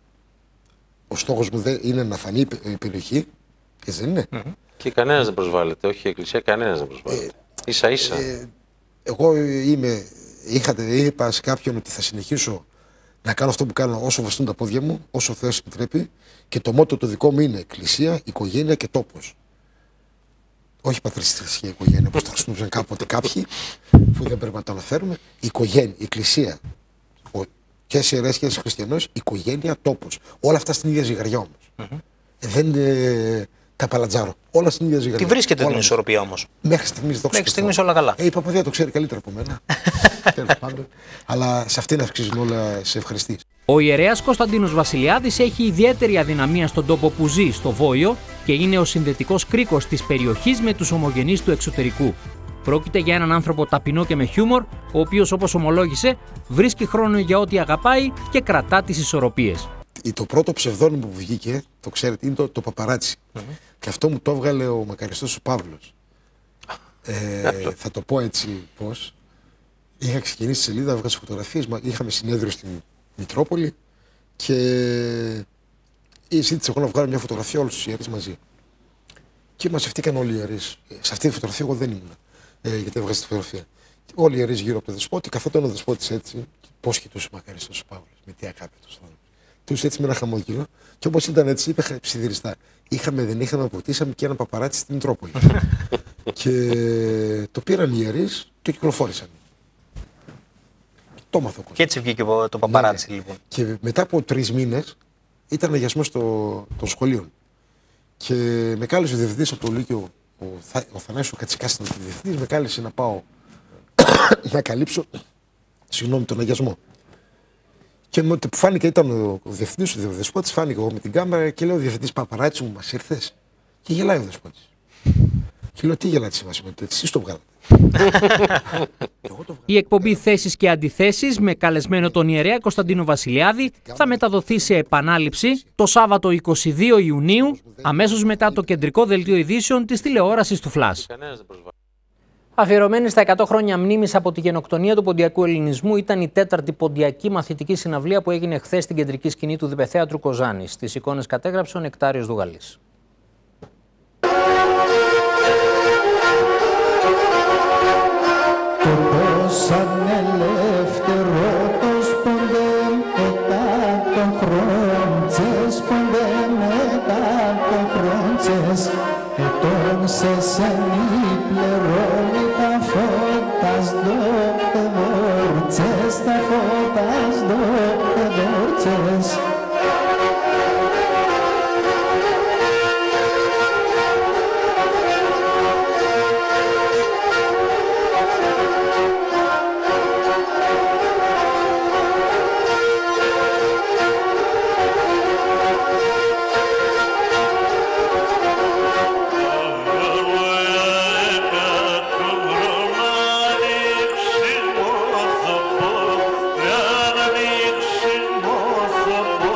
Ο στόχος μου δεν είναι να φανεί η περιοχή, έτσι δεν είναι. Mm-hmm. Και κανένας δεν προσβάλλεται, όχι η Εκκλησία, κανένας δεν προσβάλλεται. Ε, ίσα ίσα. Ε, εγώ είμαι. Είχατε, είπα σε κάποιον ότι θα συνεχίσω να κάνω αυτό που κάνω όσο βαστούν τα πόδια μου, όσο ο Θεός επιτρέπει, και το μότο το δικό μου είναι Εκκλησία, οικογένεια και τόπος. Όχι πατριστική οικογένεια, όπως τα χρησιμοποιούσαν κάποτε κάποιοι, που δεν πρέπει να το αναφέρουμε. Οικογένεια, εκκλησία. Και σε ιερέας και σε χριστιανός, οικογένεια, τόπος. Όλα αυτά στην ίδια ζυγαριά όμως. Mm-hmm. Δεν είναι τα παλατζάρο. Όλα στην ίδια ζυγαριά. Τι βρίσκεται την ισορροπία όμως? Μέχρι στιγμής δόξα. Μέχρι στιγμής όλα καλά. Ε, η παπαδιά το ξέρει καλύτερα από μένα. Τέλος πάντων. Αλλά σε αυτήν αυξήσουν όλα σε ευχαριστήσεις. Ο ιερέας Κωνσταντίνος Βασιλιάδης έχει ιδιαίτερη αδυναμία στον τόπο που ζει, στο Βόιο, και είναι ο συνδετικός κρίκος της περιοχής με τους ομογενείς του εξωτερικού. Πρόκειται για έναν άνθρωπο ταπεινό και με χιούμορ, ο οποίος, όπως ομολόγησε, βρίσκει χρόνο για ό,τι αγαπάει και κρατά τις ισορροπίες. Το πρώτο ψευδόνυμο που βγήκε, το ξέρετε, είναι το, το Παπαράτσι. Mm-hmm. Και αυτό μου το έβγαλε ο μακαριστός ο Παύλος. Ε, θα το πω έτσι πώς. Είχα ξεκινήσει τη σελίδα, έβγαζε φωτογραφίες, είχαμε συνέδριο στην Μητρόπολη και ζήτησα εγώ να βγάλω μια φωτογραφία όλους τους ιερείς μαζί. Και μαζευτήκαν όλοι οι ιερείς. Σε αυτή τη φωτογραφία εγώ δεν ήμουν, ε, γιατί έβγαζε τη φωτογραφία. Όλοι οι ιερείς γύρω από το δεσπότη, καθόταν ο δεσπότης έτσι, πώς κοιτούσε ο μακαριστός ο Παύλος, με τι αγάπη του. Τους έτσι με ένα χαμόγελο, και όπως ήταν έτσι, είπε ψιθυριστά. Είχαμε, δεν είχαμε, αποκτήσαμε και ένα παπαράτσι στην Μητρόπολη. Και το πήραν οι ιερείς, το κυκλοφόρησαν. Το μάθω. Και έτσι βγήκε το παπαράτσι, ναι, λοιπόν. Και μετά από τρεις μήνες ήταν αγιασμός των σχολείων. Και με κάλεσε ο διευθυντής από το Λύκειο, ο, Θα, ο Θανάσιος Κατσικάς, ήταν ο διευθυντής, με κάλεσε να πάω να καλύψω, συγγνώμη, τον αγιασμό. Και με το που φάνηκε, ήταν ο διευθυντής, ο δεσπότης, φάνηκε εγώ με την κάμερα και λέω: ο διευθυντής παπαράτσι μου, μας ήρθες? Και γελάει ο δεσπότης. Και λέω: τι γελάτε σήμερα, με το εσείς το βγάλατε. Η εκπομπή Θέσεις και Αντιθέσεις με καλεσμένο τον ιερέα Κωνσταντίνο Βασιλιάδη θα μεταδοθεί σε επανάληψη το Σάββατο εικοστή δεύτερη Ιουνίου, αμέσως μετά το κεντρικό δελτίο ειδήσεων της τηλεόρασης του Φλας. Αφιερωμένη στα εκατό χρόνια μνήμης από τη γενοκτονία του ποντιακού ελληνισμού ήταν η τέταρτη ποντιακή μαθητική συναυλία που έγινε χθες στην κεντρική σκηνή του Διπεθέατρου Κοζάνης. Τις εικόνες κατέγραψε ο Νεκτάριος Δουγαλής. Support.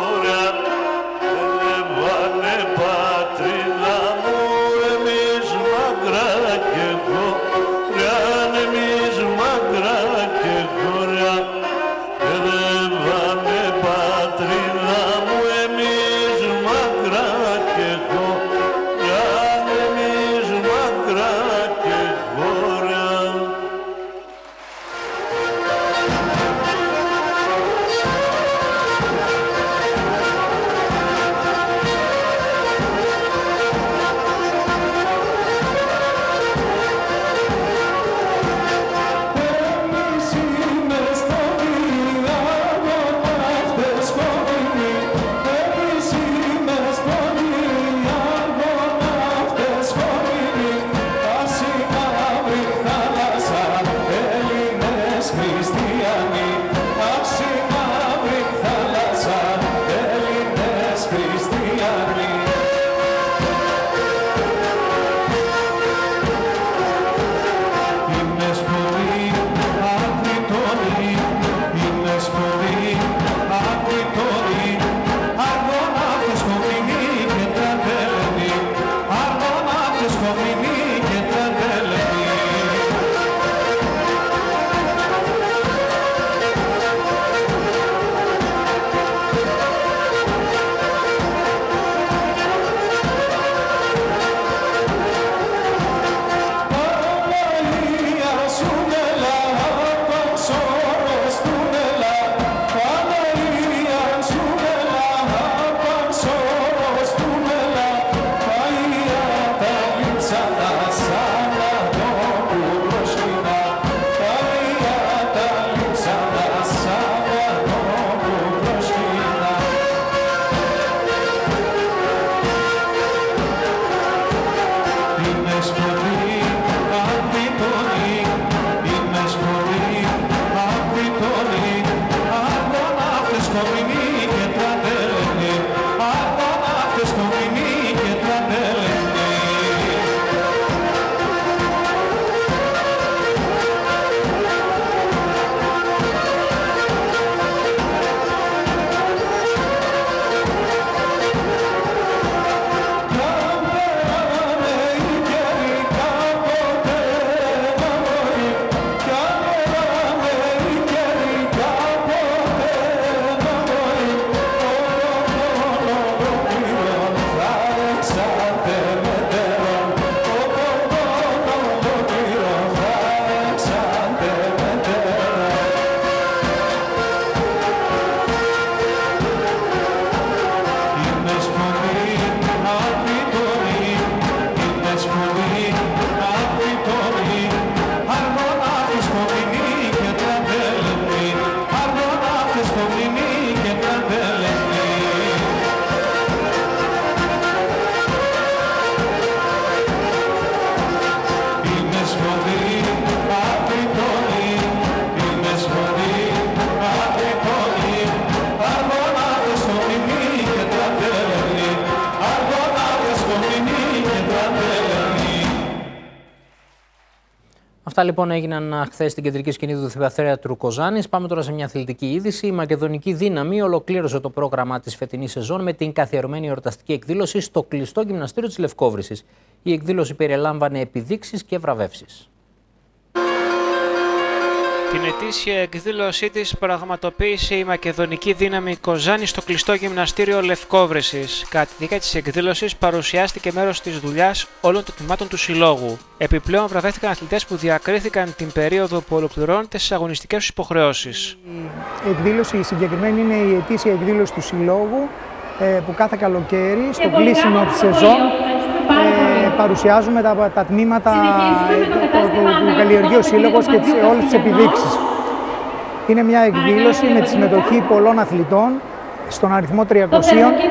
Αυτά λοιπόν έγιναν χθες στην κεντρική σκηνή του Διθυμπαθέατρου Κοζάνης. Πάμε τώρα σε μια αθλητική είδηση. Η Μακεδονική Δύναμη ολοκλήρωσε το πρόγραμμα της φετινής σεζόν με την καθιερωμένη εορταστική εκδήλωση στο κλειστό γυμναστήριο της Λευκόβρησης. Η εκδήλωση περιλάμβανε επιδείξεις και βραβεύσεις. Την ετήσια εκδήλωσή της πραγματοποίησε η Μακεδονική Δύναμη Κοζάνη στο κλειστό γυμναστήριο Λευκόβρησης. Κατά τη διάρκεια της εκδήλωσης παρουσιάστηκε μέρος της δουλειάς όλων των τμήματων του συλλόγου. Επιπλέον βραβεύτηκαν αθλητές που διακρίθηκαν την περίοδο που ολοκληρώνεται στις αγωνιστικές τους υποχρεώσεις. Η εκδήλωση η συγκεκριμένη είναι η ετήσια εκδήλωση του συλλόγου που κάθε καλοκαίρι στο κλείσιμο της σεζόν ε, παρουσιάζουμε τα, τα τμήματα που καλλιεργεί ο Σύλλογος και τις, όλες τις επιδείξεις. Είναι μια εκδήλωση με τη συμμετοχή πολλών αθλητών στον αριθμό τριακοσίων ε,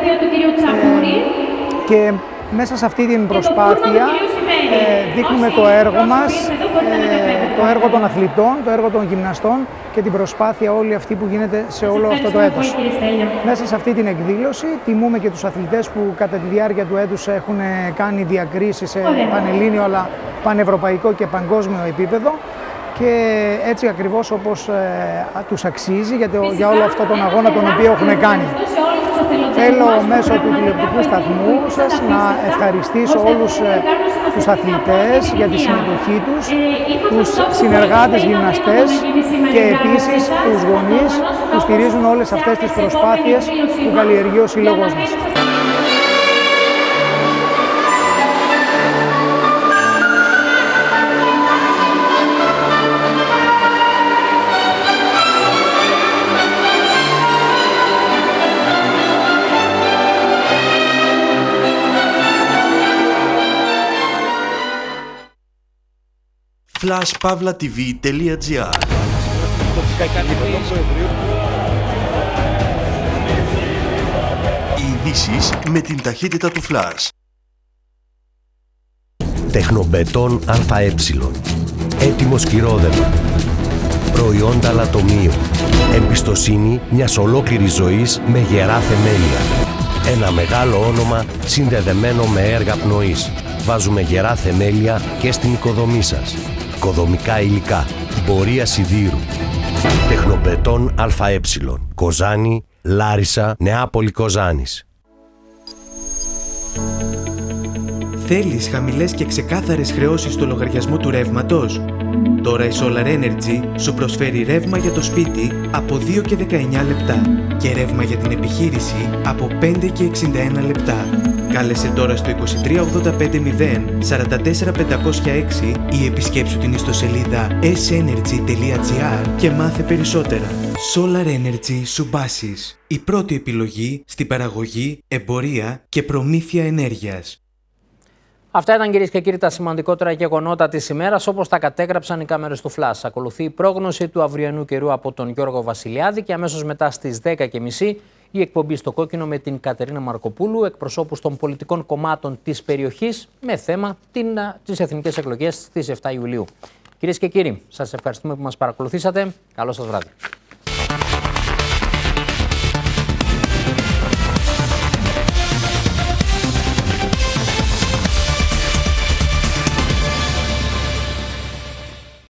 και μέσα σε αυτή την προσπάθεια ε, δείχνουμε το έργο μας, ε, το έργο των αθλητών, το έργο των γυμναστών και την προσπάθεια όλη αυτή που γίνεται σε όλο αυτό το έτος. Μέσα σε αυτή την εκδήλωση τιμούμε και τους αθλητές που κατά τη διάρκεια του έτους έχουν κάνει διακρίσεις σε πανελλήνιο αλλά πανευρωπαϊκό και παγκόσμιο επίπεδο και έτσι ακριβώς όπως ε, τους αξίζει για, το, για όλο αυτό τον αγώνα τον οποίο έχουν κάνει. Θέλω μέσω του τηλεοπτικού σταθμού σας να ευχαριστήσω όλους ε, τους αθλητές για τη συμμετοχή τους, τους συνεργάτες γυμναστές και επίσης τους γονείς που στηρίζουν όλες αυτές τις προσπάθειες που καλλιεργεί ο Σύλλογος μας. flash pavla t v τελεία gr. Οι ειδήσεις με την ταχύτητα του Flash. Τεχνομπετόν ΑΕ. Έτοιμο σκυρόδεμα. Προϊόντα λατομείου. Εμπιστοσύνη μιας ολόκληρης ζωής με γερά θεμέλια. Ένα μεγάλο όνομα συνδεδεμένο με έργα πνοής. Βάζουμε γερά θεμέλια και στην οικοδομή σας. Οικοδομικά υλικά. Πορεία σιδήρου. Τεχνομπετόν ΑΕ. Κοζάνη, Λάρισα, Νεάπολη Κοζάνης. Θέλεις χαμηλές και ξεκάθαρες χρεώσεις στο λογαριασμό του ρεύματος? Τώρα η Solar Energy σου προσφέρει ρεύμα για το σπίτι από δύο και δεκαεννιά λεπτά και ρεύμα για την επιχείρηση από πέντε και εξήντα ένα λεπτά. Κάλεσε τώρα στο είκοσι τρία ογδόντα πέντε μηδέν σαράντα τέσσερα πεντακόσια έξι ή επισκέψου την ιστοσελίδα ες energy τελεία gr και μάθε περισσότερα. Solar Energy Subasis. Η πρώτη επιλογή στην παραγωγή, εμπορία και προμήθεια ενέργειας. Αυτά ήταν, κυρίες και κύριοι, τα σημαντικότερα γεγονότα της ημέρας, όπως τα κατέγραψαν οι κάμερες του Flash. Ακολουθεί η πρόγνωση του αυριανού καιρού από τον Γιώργο Βασιλιάδη και αμέσως μετά στις δέκα και μισή η εκπομπή στο κόκκινο με την Κατερίνα Μαρκοπούλου, εκπροσώπους των πολιτικών κομμάτων της περιοχής, με θέμα την, τις εθνικές εκλογές στις εφτά Ιουλίου. Κυρίες και κύριοι, σας ευχαριστούμε που μας παρακολουθήσατε. Καλό σας βράδυ.